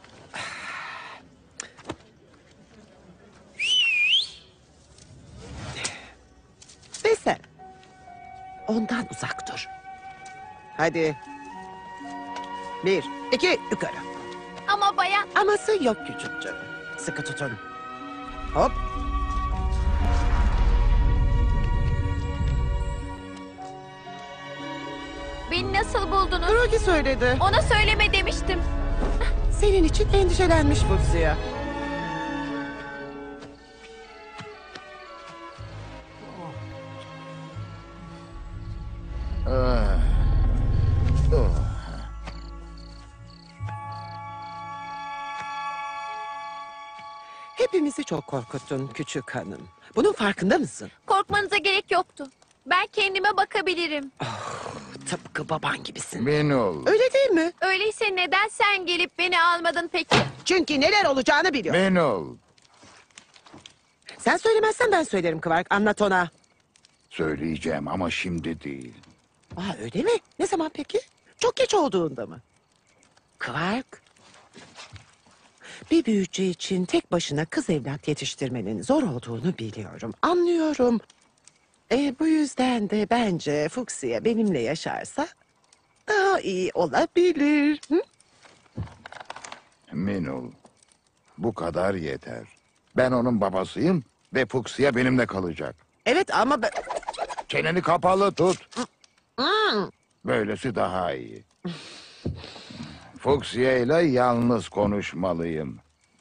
Ve sen ondan uzak dur. Hadi. 1, 2, yukarı. Ama bayan... Aması yok küçük canım. Sıkı tutun. Hop. Beni nasıl buldunuz? Rogi söyledi. Ona söyleme demiştim. Senin için endişelenmiş Fuchsia. Hepimizi çok korkuttun küçük hanım. Bunun farkında mısın? Korkmanıza gerek yoktu. Ben kendime bakabilirim. Tıpkı baban gibisin. Minul. Öyle değil mi? Öyleyse neden sen gelip beni almadın peki? Çünkü neler olacağını biliyorum. Minul. Sen söylemezsen ben söylerim Kıvark. Anlat ona. Söyleyeceğim ama şimdi değil. Aa, öyle mi? Ne zaman peki? Çok geç olduğunda mı? Kıvark. Bir büyücü için tek başına kız evlat yetiştirmenin zor olduğunu biliyorum. Anlıyorum. Bu yüzden de bence Fuchsia benimle yaşarsa daha iyi olabilir. Hı? Minul. Bu kadar yeter. Ben onun babasıyım ve Fuchsia benimle kalacak. Evet ama Çeneni kapalı tut. Hmm. Böylesi daha iyi. Fuchsia ile yalnız konuşmalıyım.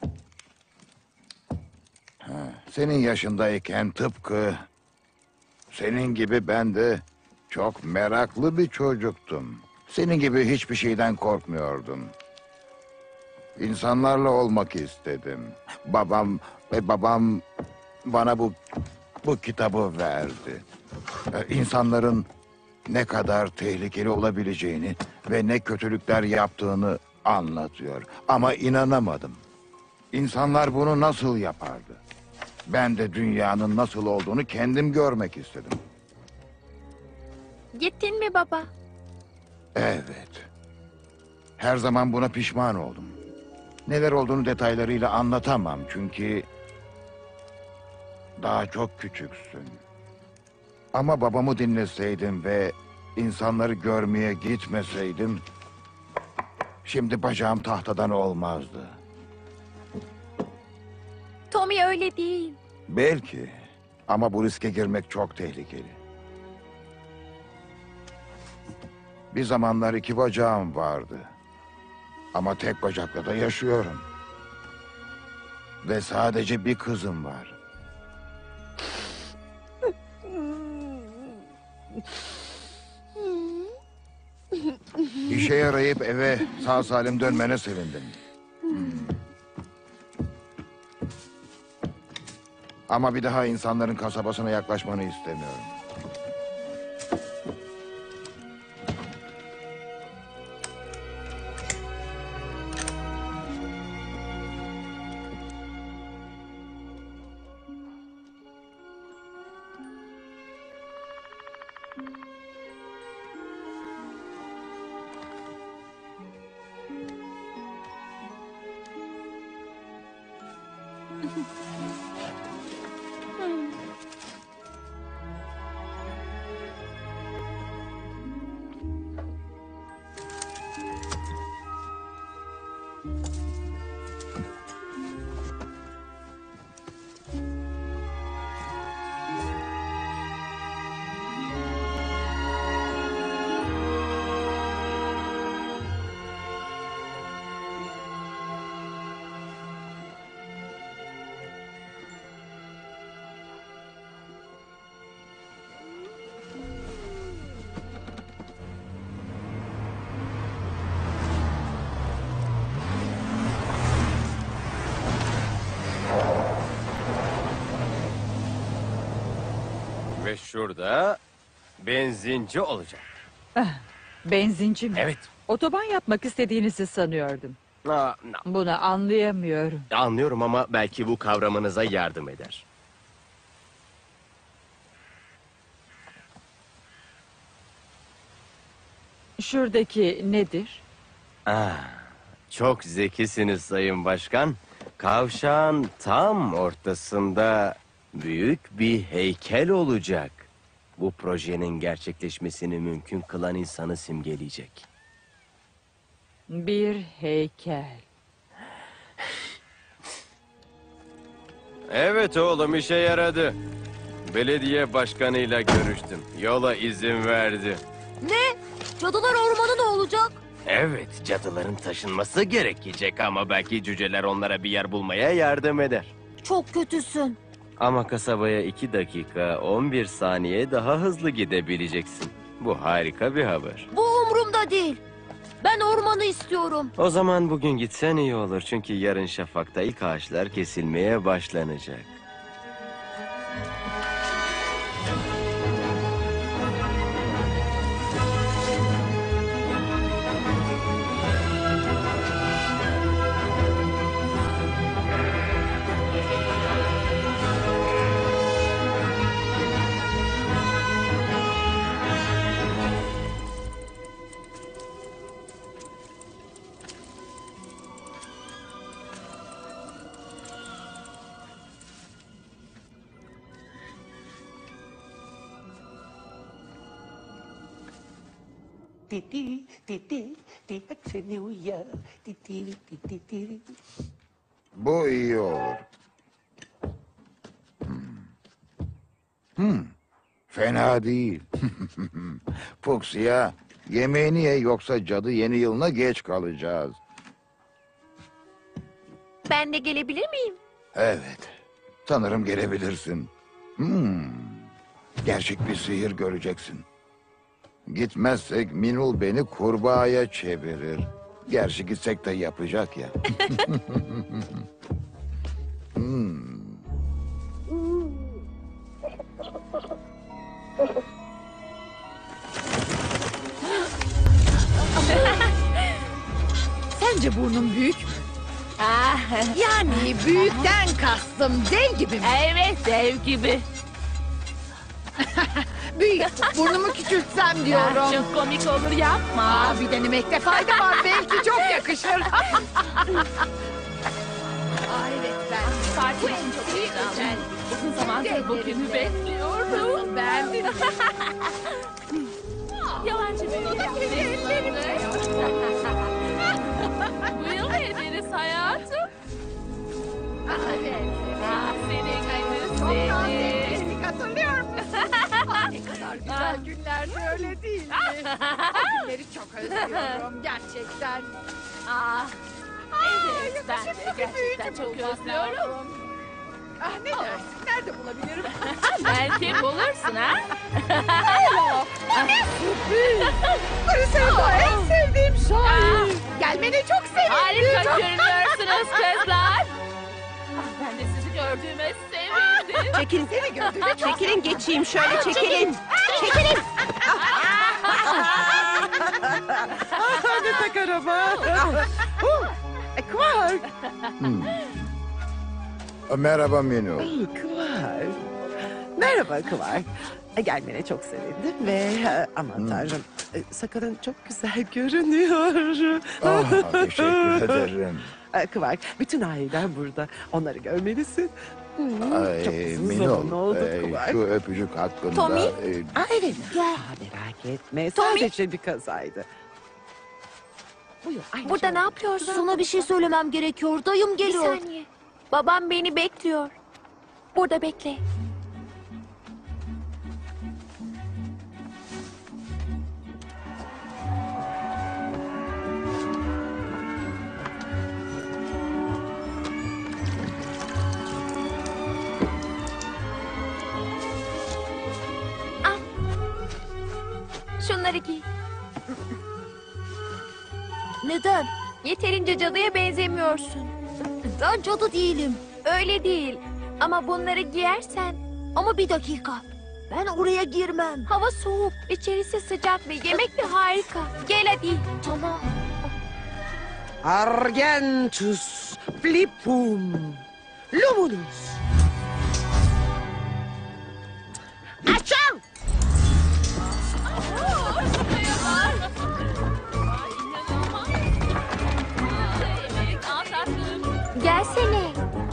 Senin yaşındayken tıpkı senin gibi ben de çok meraklı bir çocuktum. Senin gibi hiçbir şeyden korkmuyordum. İnsanlarla olmak istedim. Babam bana bu kitabı verdi. İnsanların ne kadar tehlikeli olabileceğini ve ne kötülükler yaptığını anlatıyor. Ama inanamadım. İnsanlar bunu nasıl yapardı? Ben de dünyanın nasıl olduğunu kendim görmek istedim. Gittin mi baba? Evet. Her zaman buna pişman oldum. Neler olduğunu detaylarıyla anlatamam çünkü daha çok küçüksün. Ama babamı dinleseydim ve insanları görmeye gitmeseydim şimdi bacağım tahtadan olmazdı. Tommy öyle değil. Belki ama bu riske girmek çok tehlikeli. Bir zamanlar 2 bacağım vardı. Ama tek bacakla da yaşıyorum. Ve sadece bir kızım var. İşe yarayıp eve sağ salim dönmene sevindim. Ama bir daha insanların kasabasına yaklaşmanı istemiyorum. Ve şurada benzinci olacak. Benzinci mi? Evet. Otoban yapmak istediğinizi sanıyordum. Aa, Bunu anlayamıyorum. anlıyorum ama belki bu kavramanıza yardım eder. Şuradaki nedir? Çok zekisiniz Sayın Başkan. Kavşağın tam ortasında büyük bir heykel olacak. Bu projenin gerçekleşmesini mümkün kılan insanı simgeleyecek. Bir heykel. Evet oğlum, işe yaradı. Belediye başkanıyla görüştüm. Yola izin verdi. Ne? Cadılar Ormanı ne olacak? Evet, cadıların taşınması gerekecek ama belki cüceler onlara bir yer bulmaya yardım eder. Çok kötüsün. Ama kasabaya 2 dakika 11 saniye daha hızlı gidebileceksin. Bu harika bir haber. Bu umurumda değil. Ben ormanı istiyorum. O zaman bugün gitsen iyi olur çünkü yarın şafakta ilk ağaçlar kesilmeye başlanacak. Bu iyi olur. Fena değil. Fuchsia, yemeğini ye yoksa cadı yeni yılına geç kalacağız. Ben de gelebilir miyim? Evet, sanırım gelebilirsin. Gerçek bir sihir göreceksin. Gitmezsek Minul beni kurbağaya çevirir. Gerçi gitsek de yapacak ya. Sence burnum büyük mü? Yani büyükten kastım dev gibi mi? Evet, dev gibi. Büyük. Burnumu küçültsem diyorum. Çok komik olur, yapma. Bir denemekte fayda var. Belki çok yakışır. Evet ben. Parti için çok güzel. Uzun zamandır bu günü bekliyorum. Ben. Yalancı bir Bu yıl evleniz hayatım. Evet. Senin Çoktan seni. sevmiştik, hatırlıyor musun? Ne kadar güzel günlerdi, öyle değil mi? O günleri çok özlüyorum gerçekten. Evet, ben de gerçekten çok özlüyorum. Ne dersin? Nerede bulabilirim? Belki bulursun ha? Ne sürpriz! Griselda en sevdiğim şair. Gelmene çok sevindim. Harika görünüyorsunuz kızlar. Ben de sizi gördüğüme sevindim. Çekilin. Seni gördüğüme çok çekilin, geçeyim şöyle çekilin. Çekilin. Ne tek araba. Quark. Merhaba Minu. Quark. Merhaba Quark. Gelmene çok sevindim ve aman tanrım sakalın çok güzel görünüyor. Teşekkür ederim. Quark, bütün ailen burada. Onları görmelisin. Çok uzun Minu, zaman oldu Quark. şu öpücük hakkında... Tommy? Evet. Merak etme. Tommy? Sadece bir kazaydı. Buyur. Burada ne yapıyorsun? Sana bir şey söylemem gerekiyor. Dayım Bir geliyor. saniye. Babam beni bekliyor. Burada bekle. Al. Şunları giy. Neden? Yeterince cadıya benzemiyorsun. Ben cadı değilim. Öyle değil. Ama bunları giyersen Ama bir dakika. Ben oraya girmem. hava soğuk, içerisi sıcak ve yemek de harika. Gel hadi. Tamam. Argentus Flippum Luminus. Açıl! Gelsene.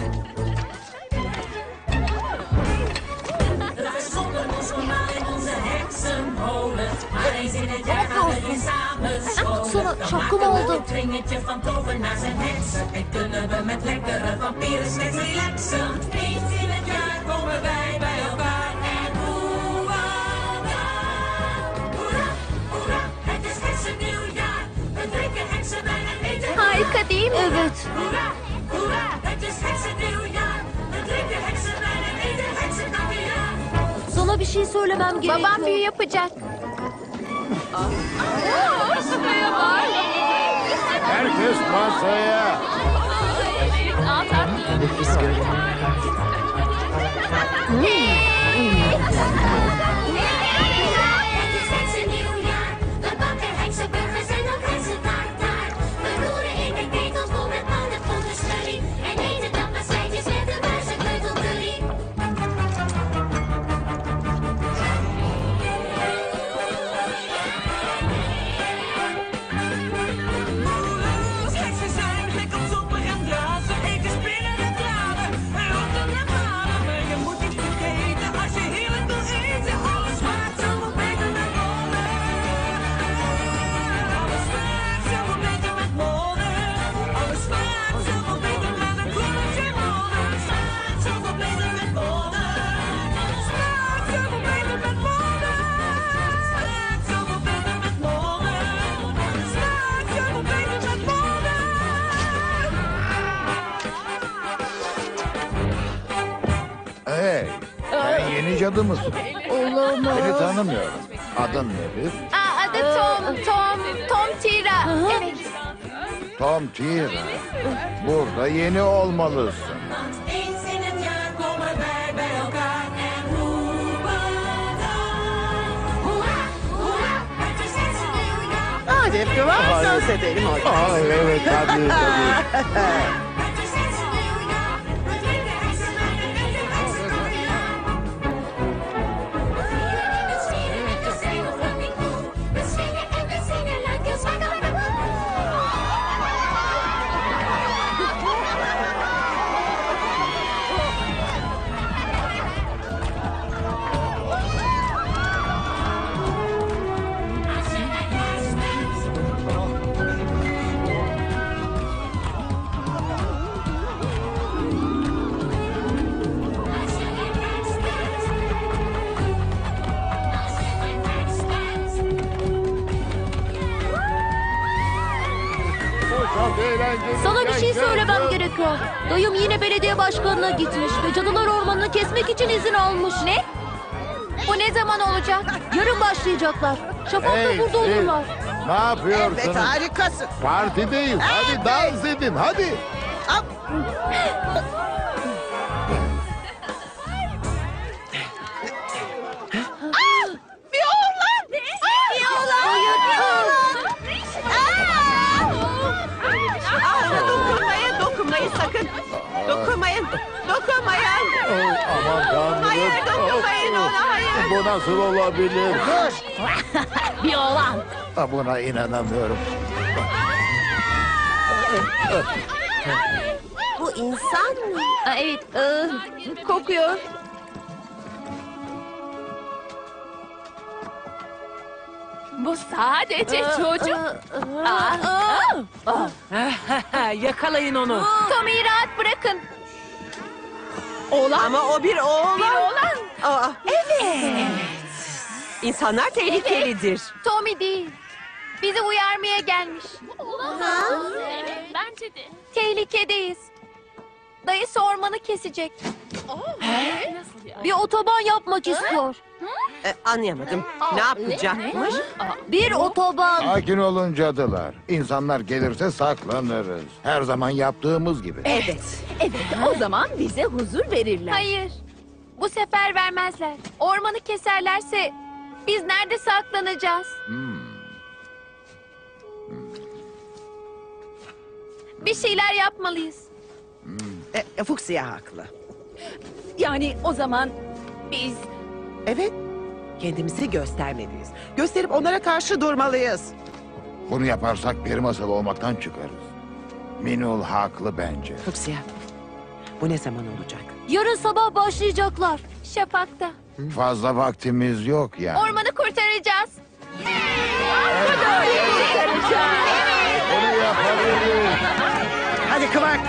Sana şapkam oldu. Kringetje van tovenaars en heksen. En kunnen we met lekkere vampieren slechts relaxen. Eens in het jaar komen wij bij elkaar. En hoera, hoera, hoera, het is heksennieuwjaar. We drinken heksenwijn en eten Harika değil mi? Evet. hoera, hoera, het is heksennieuwjaar. We drinken heksenwijn en eten heksenkaviaar. Sana bir şey söylemem gerekiyor. Babam büyü yapacak. Herkes masaya. Nefis görünüyor. Het is heksennieuwjaar. We bakken heksenburgers en ook heksentartaart. We roeren in de ketels vol met mannenvoederscurry. En eten dan maar slijtjes met de muizenkleutelcurry. Heksen zijn gek op sommige en draad. Ze eten spinnen en draden. En rotten en maden. Maar je moet niet vergeten als je heerlijk wil eten. Alles smaakt zoveel beter met mollen. Alles smaakt zoveel beter met mollen. Alles smaakt zoveel beter met een klontje mollen. Smaakt zoveel beter met mollen. Smaakt zoveel beter met mollen. Smaakt zoveel beter met mollen. Smaakt zoveel beter met mollen. Hey, sen yeni cadı mısın? Olamaz. Seni tanımıyorum. Adın nedir? Adı Tom Tira. Evet. Tom Tira. Burada yeni olmalısın. Eens in het jaar komen wij bij elkaar en roepen dan. Hoera, hoera, het is heksennieuwjaar. Hadi kıvrak dans edelim hadi. Aa, evet hadi. Sana bir şey söylemem gerekiyor. Dayım yine belediye başkanına gitmiş ve Cadılar Ormanı'nı kesmek için izin almış. Ne? Bu ne zaman olacak? Yarın başlayacaklar. Şafak'ta Hey, burada siz olurlar. Ne yapıyorsunuz? Evet harikasın. Partideyiz. Hadi dans edin hadi. Bir oğlan. Bir oğlan. Dokunmayın sakın. Dokunmayın. Aman tanrım. Hayır dokunmayın ona hayır. Bu nasıl olabilir? Bir oğlan. Buna inanamıyorum. Bu insan mı? Evet, kokuyor. Bu sadece çocuk. Yakalayın onu. Tommy'yi rahat bırakın. Oğlan. Ama o bir oğlan. Bir oğlan. Aa, evet. İnsanlar tehlikelidir. Tommy değil. Bizi uyarmaya gelmiş. Bence de. Tehlikedeyiz. Dayısı ormanı kesecek. Nasıl ya? Bir otoban yapmak istiyor. Anlayamadım. Ne yapacakmış? Bir otoban. Sakin olun cadılar. İnsanlar gelirse saklanırız. Her zaman yaptığımız gibi. Evet. Evet, o zaman bize huzur verirler. Hayır. Bu sefer vermezler. Ormanı keserlerse biz nerede saklanacağız? Bir şeyler yapmalıyız. Fuchsia haklı. Yani o zaman biz... Evet. Kendimizi göstermeliyiz. Gösterip onlara karşı durmalıyız. Bunu yaparsak bir masal olmaktan çıkarız. Minul haklı bence. Fuchsia. Bu ne zaman olacak? Yarın sabah başlayacaklar. Şafakta. Fazla vaktimiz yok yani. Ormanı kurtaracağız. Onu yapabiliriz. Hadi kıvrak.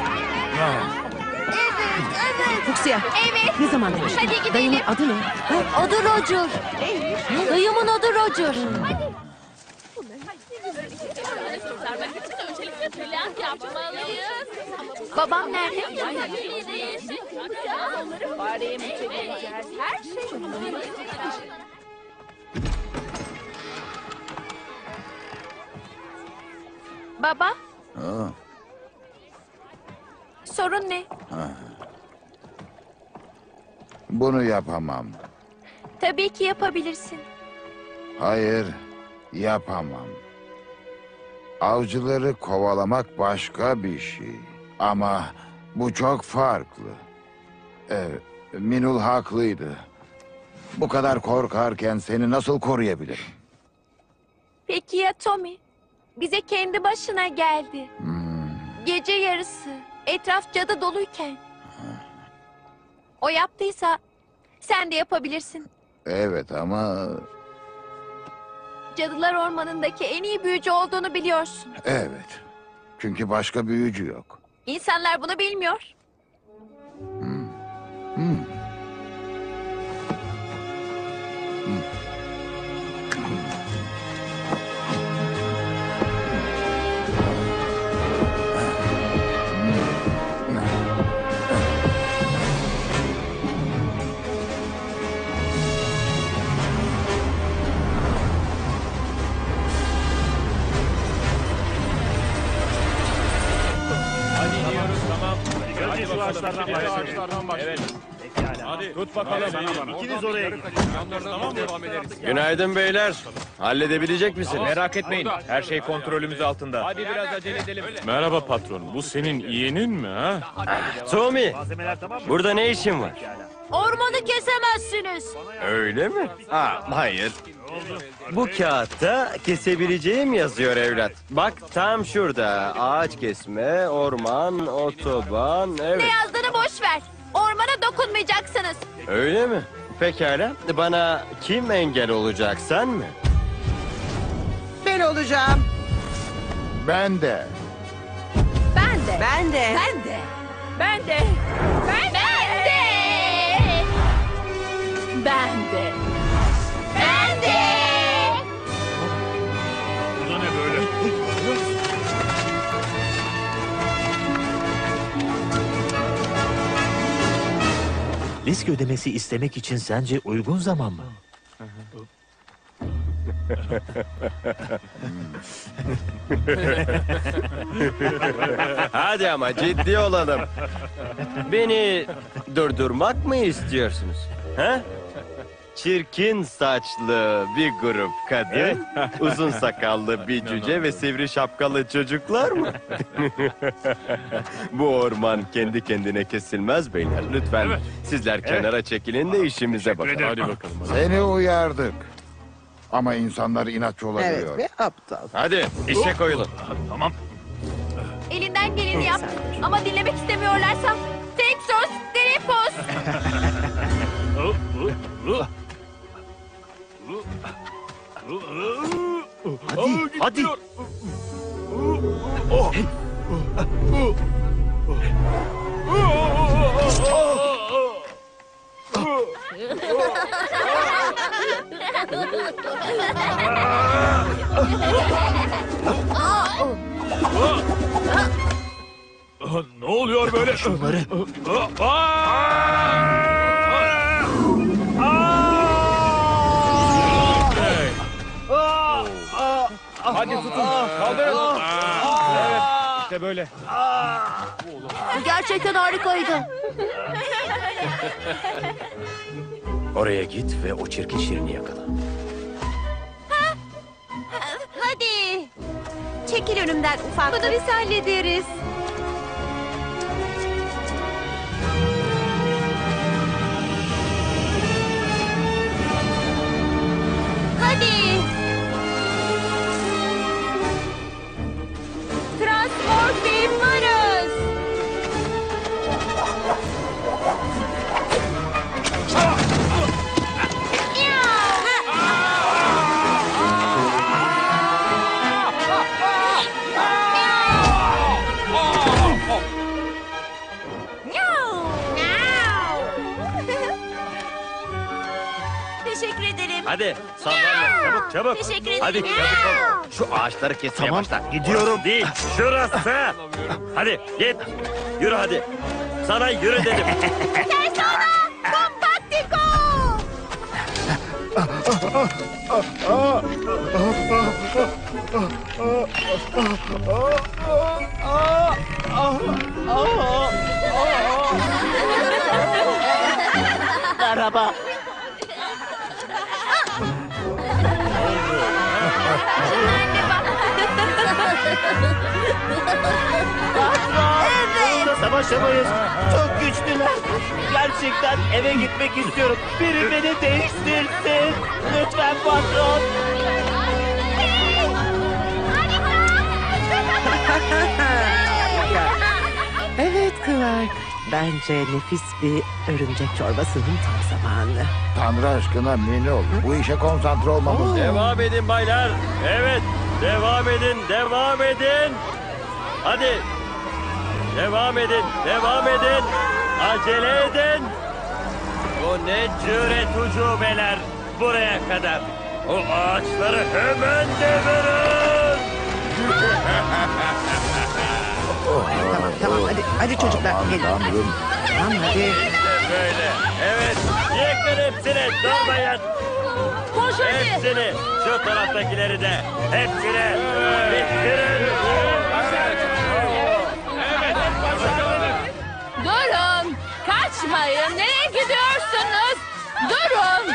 Fuchsia. Evet. Ne zaman demiş? Hadi gidelim. Dayımın adı ne? Adı Roger. Dayımın adı Roger. Kurtarmak için öncelikle plan yapmalıyız. Babam nerede? Onları fareye mi çevireceğiz? Her şey Baba, Ha, sorun ne? bunu yapamam. Tabii ki yapabilirsin. Hayır, yapamam. Avcıları kovalamak başka bir şey. Ama bu çok farklı. Minul haklıydı. Bu kadar korkarken seni nasıl koruyabilirim? Peki ya Tommy? Bize kendi başına geldi. Gece yarısı, etraf cadı doluyken. O yaptıysa sen de yapabilirsin. Evet ama... Cadılar Ormanı'ndaki en iyi büyücü olduğunu biliyorsun. Evet. Çünkü başka büyücü yok. İnsanlar bunu bilmiyor. Hadi iniyoruz tamam. Hadi şu ağaçlardan başlayalım. Evet. Pekala. Tut bakalım. İkiniz oraya gidin. Tamam devam ederiz. Günaydın beyler. Halledebilecek misiniz? Merak etmeyin. Her şey kontrolümüz altında. Hadi biraz acele edelim. Merhaba patron. Bu senin yeğenin mi ha? Tommy, Malzemeler tamam mı? burada ne işin var? Ormanı kesemezsiniz. Öyle mi? Hayır. Bu kağıtta kesebileceğim yazıyor evlat. Bak tam şurada. Ağaç kesme, orman, otoban, Ne evet. yazdığını boş ver. Ormana dokunmayacaksınız. Öyle mi? Pekala. Bana kim engel olacak, sen mi? Ben olacağım. Ben de. Ben de. Ben de. Ben de. Ben de. Ben de. Ben de. Ben de. Bu da ne böyle? Risk ödemesi istemek için sence uygun zaman mı? Hadi ama ciddi olalım. Beni durdurmak mı istiyorsunuz? Ha? Çirkin saçlı bir grup kadın, uzun sakallı bir cüce ve sivri şapkalı çocuklar mı? Bu orman kendi kendine kesilmez beyler. Lütfen sizler kenara çekilin de işimize bakalım. Hadi bakalım. Seni uyardık. Ama insanlar inatçı olabiliyor. Evet ve aptal. Hadi işe koyulun. Tamam. Elinden geleni yap. Ama dinlemek istemiyorlarsa Texos Gripos. Hadi. Ne oluyor böyle? Şunları. Hadi tutun. Kaldırın. Evet. İşte böyle. Gerçekten harikaydı. Oraya git ve o çirkin şirini yakala. Hadi. Çekil önümden ufaklık. Bunu biz hallederiz. Hadi. Transmorphimerus. Teşekkür ederim. Hadi sallanma çabuk çabuk. Teşekkür ederim. Hadi çabuk ol. Şu ağaçları kesmeye Tamam, başla. gidiyorum. Değil şurası. Hadi git. Yürü hadi. Sana yürü dedim. Persona Compactico. Merhaba. Onunla savaşamayız. Çok güçlüler. Gerçekten eve gitmek istiyorum. Biri beni değiştirsin. Lütfen patron. Evet Clark. Bence nefis bir örümcek çorbasının tam zamanı. Tanrı aşkına Mini ol. Bu işe konsantre olmamız. Devam edin baylar. Evet. Devam edin. Devam edin. Hadi. Devam edin. Devam edin. Acele edin. O ne cüret ucubeler. Buraya kadar. O ağaçları hemen devirin. Tamam hadi çocuklar gelin. Tanrım. Tamam hadi. Böyle. Evet. Yıkın hepsini. Durmayın. Koş hadi. Hepsini. Şu taraftakileri de. Hepsini. Bitirin. Durun. Kaç Kaçmayın. Nereye gidiyorsunuz? Durun.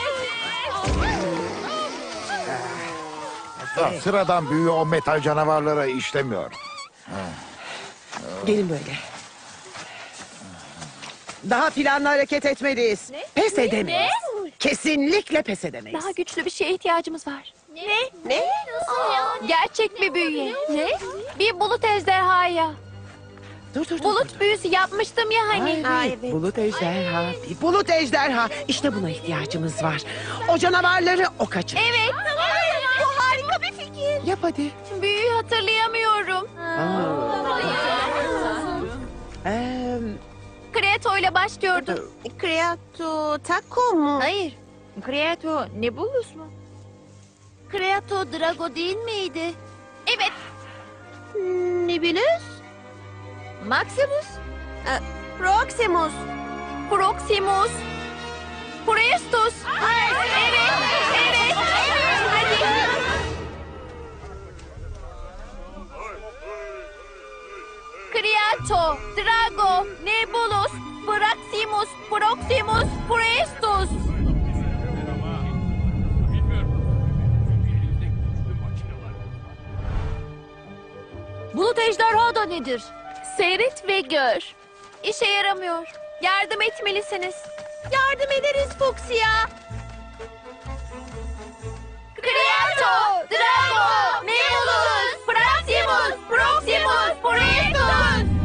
Sıradan büyü o metal canavarlara işlemiyor. Gelin böyle. Daha planlı hareket etmeliyiz. Pes edemeyiz. Kesinlikle pes edemeyiz. Daha güçlü bir şeye ihtiyacımız var. Ne? Gerçek bir büyüye. Ne? Bir bulut ejderhaya. Dur. Bulut büyüsü yapmıştım ya hani. Bulut ejderha. Bir bulut ejderha. İşte buna ihtiyacımız var. O canavarları o kaçır. Evet. Bu harika bir fikir. Yap hadi. Büyüyü hatırlayamıyorum. Kreato ile başlıyordum. Kreato Taco mu? Hayır. Kreato Nebulus mu? Kreato Drago değil miydi? Evet. Nebulus? Maximus? Proximus. Proximus. Prestus. Evet. Hadi. Kreato, Drago, Nebulus, Proximus, Prestus. Bulut ejderha da nedir? Seyret ve gör. İşe yaramıyor. Yardım etmelisiniz. Yardım ederiz Fuchsia. Kreato, Drago, Nebulus, Proximus, Prestus.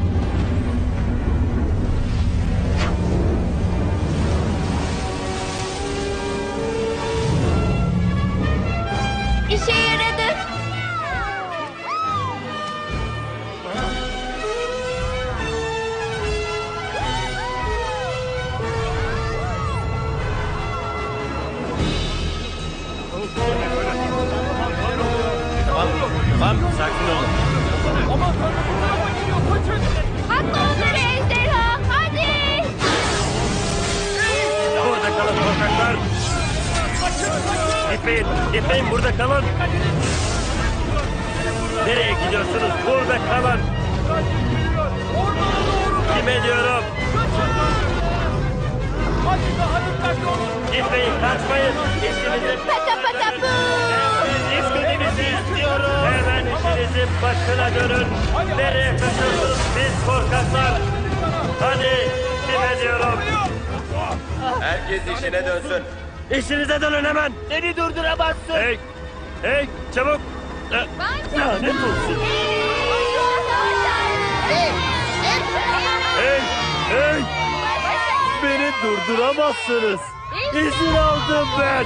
İşe yaradı. Tamam, sakin olun. Haklı onları ejderha. Hadi. Burada kalın korkaklar. Gitmeyin burada kalın. Nereye gidiyorsunuz? Burada kalın. Kime diyorum? Gitmeyin, kaçmayın. Paka paka pu. İstediğinizi istiyorum. Hemen işinizin başına dönün. Nereye kaçıyorsunuz siz korkaklar? Hadi kime diyorum? Herkes işine dönsün. İşinize dönün hemen. Beni durduramazsın. Hey, çabuk. Lanet olsun. Hey. Beni durduramazsınız. İzin aldım ben.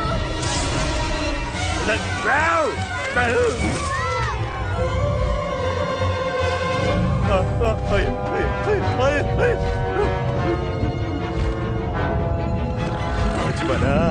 Hayır. Aç bana.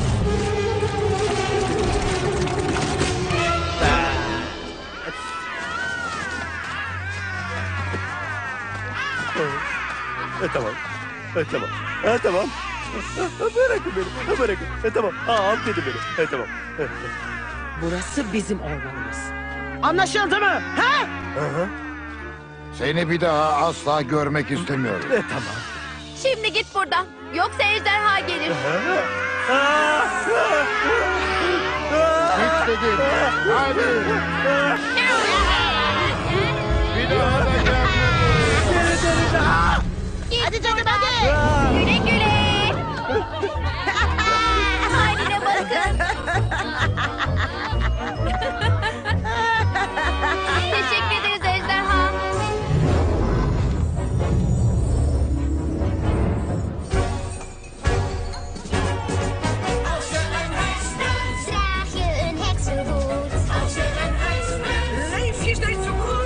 Tamam. Bırakın beni. Tamam. Affedin beni. Tamam. Burası bizim ormanımız. Anlaşıldı mı? Ha? Seni bir daha asla görmek istemiyorum. Tamam. Şimdi git buradan. Yoksa ejderha gelir. Git dedim. Hadi. Bir daha da Hadi canım hadi. Güle güle. Haline bakın. Teşekkür ederiz ejderha. Draag je een heksenhoed? Leef je steeds zo goed?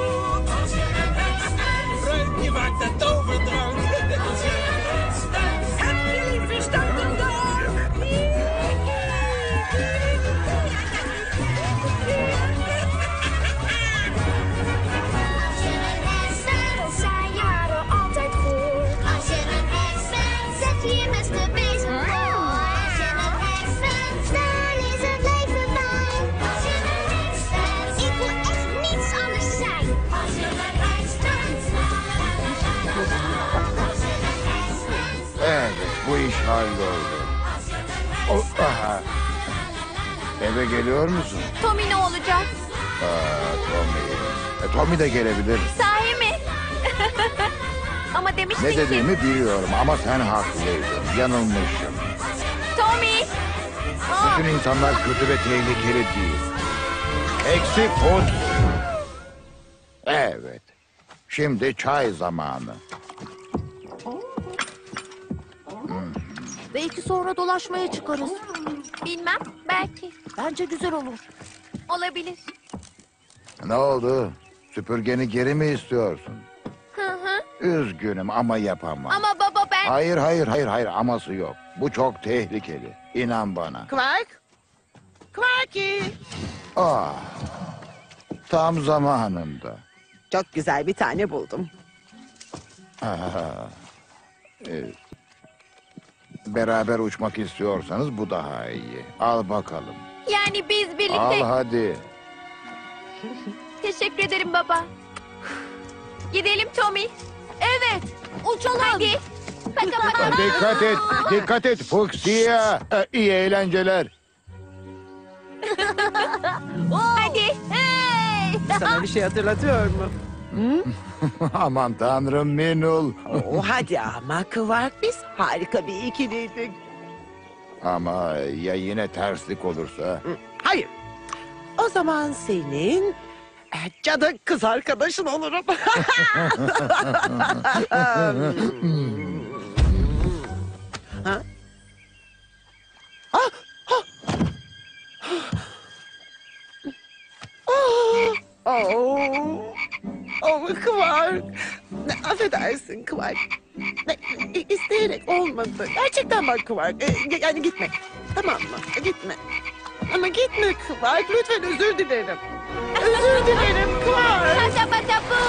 Ruik je vaak de toverdrank? Heb je lief verstand en dank? halloldu. Aha. Eve geliyor musun? Tommy ne olacak? Tommy. Tommy de gelebilir. Sahi mi? Ama demiştin Ne ki... dediğimi biliyorum ama sen haklıydın. Yanılmışım. Tommy! Bütün insanlar kötü ve tehlikeli değil. Eksik Foot. Evet. Şimdi çay zamanı. Belki sonra dolaşmaya çıkarız. Bilmem, belki. Bence güzel olur. Olabilir. Ne oldu? Süpürgeni geri mi istiyorsun? Hı hı. Üzgünüm ama yapamam. Ama baba ben... Hayır, aması yok. Bu çok tehlikeli. İnan bana. Quark? Quarky! Ah, tam zamanında. Çok güzel bir tane buldum. Beraber uçmak istiyorsanız bu daha iyi. Al bakalım. Yani biz birlikte... Al hadi. Teşekkür ederim baba. Gidelim Tommy. Evet, uçalım. Hadi. Dikkat et Fuchsia. İyi eğlenceler. Hadi. Hey! Sana bir şey hatırlatıyor mu? Aman tanrım Minul. Hadi ama Quark, biz harika bir ikiliydik. Ama ya yine terslik olursa? Hayır. O zaman senin cadı kız arkadaşın olurum. Ha? Quark. Affedersin Quark. İsteyerek olmadı. Gerçekten bak Quark. Yani gitme. Tamam mı? Gitme. Ama gitme Quark. Lütfen özür dilerim. Özür dilerim Quark. Patapatapu.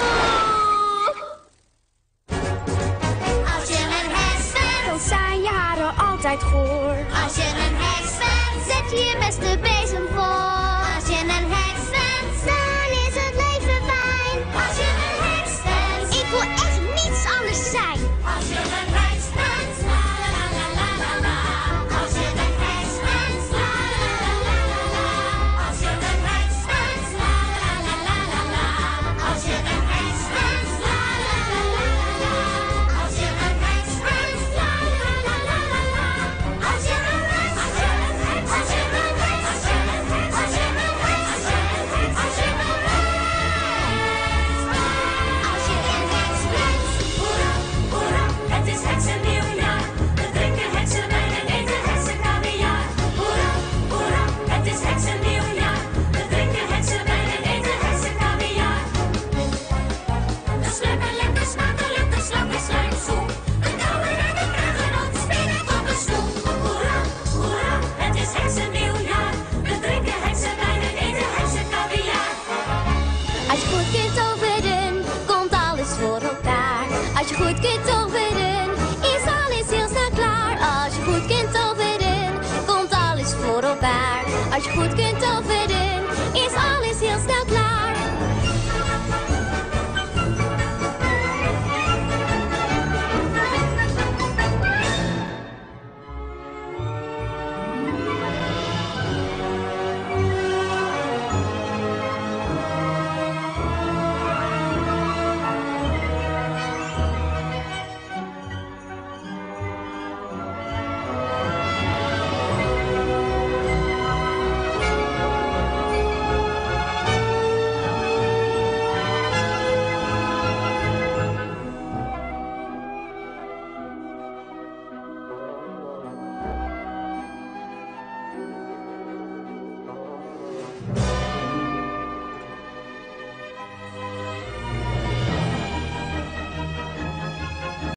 Als je een heks bent, dan zijn je haren altijd goor. Als je een heks bent, zet je je beste bezem voor. Als je een heks bent, dan is het leven fijn. Als je een heks bent, ik wil echt niets anders zijn. Als je een heks bent, la la la la la la. Als je een heks bent, la la la la la. Als je een heks bent, la la la la la la. Als je een heks bent, la la la la la la. Als je een heks bent, la la la la la la. Als je een heks bent, als je een heks, als je een heks, als je een heks, als je een heks, als je een heks, als je een heks bent. Hoera, hoera, het is heksennieuwjaar. We drinken heksenwijn en eten heksenkaviaar. Hoera, hoera, het is heksennieuwjaar. We drinken heksenwijn en eten heksenkaviaar. Een slurp en lekker smakelijk, een slak is slijmsoep. Een douwer en we krijgen ons binnen op een stoel. Hoera, hoera, het is heksennieuwjaar. We drinken heksenwijn en eten heksenkaviaar. Als je goed kunt toveren, komt alles voor elkaar. Als je goed kunt toveren, is alles heel snel klaar. Als je goed kunt toveren, komt alles voor elkaar. Als je goed kunt toveren.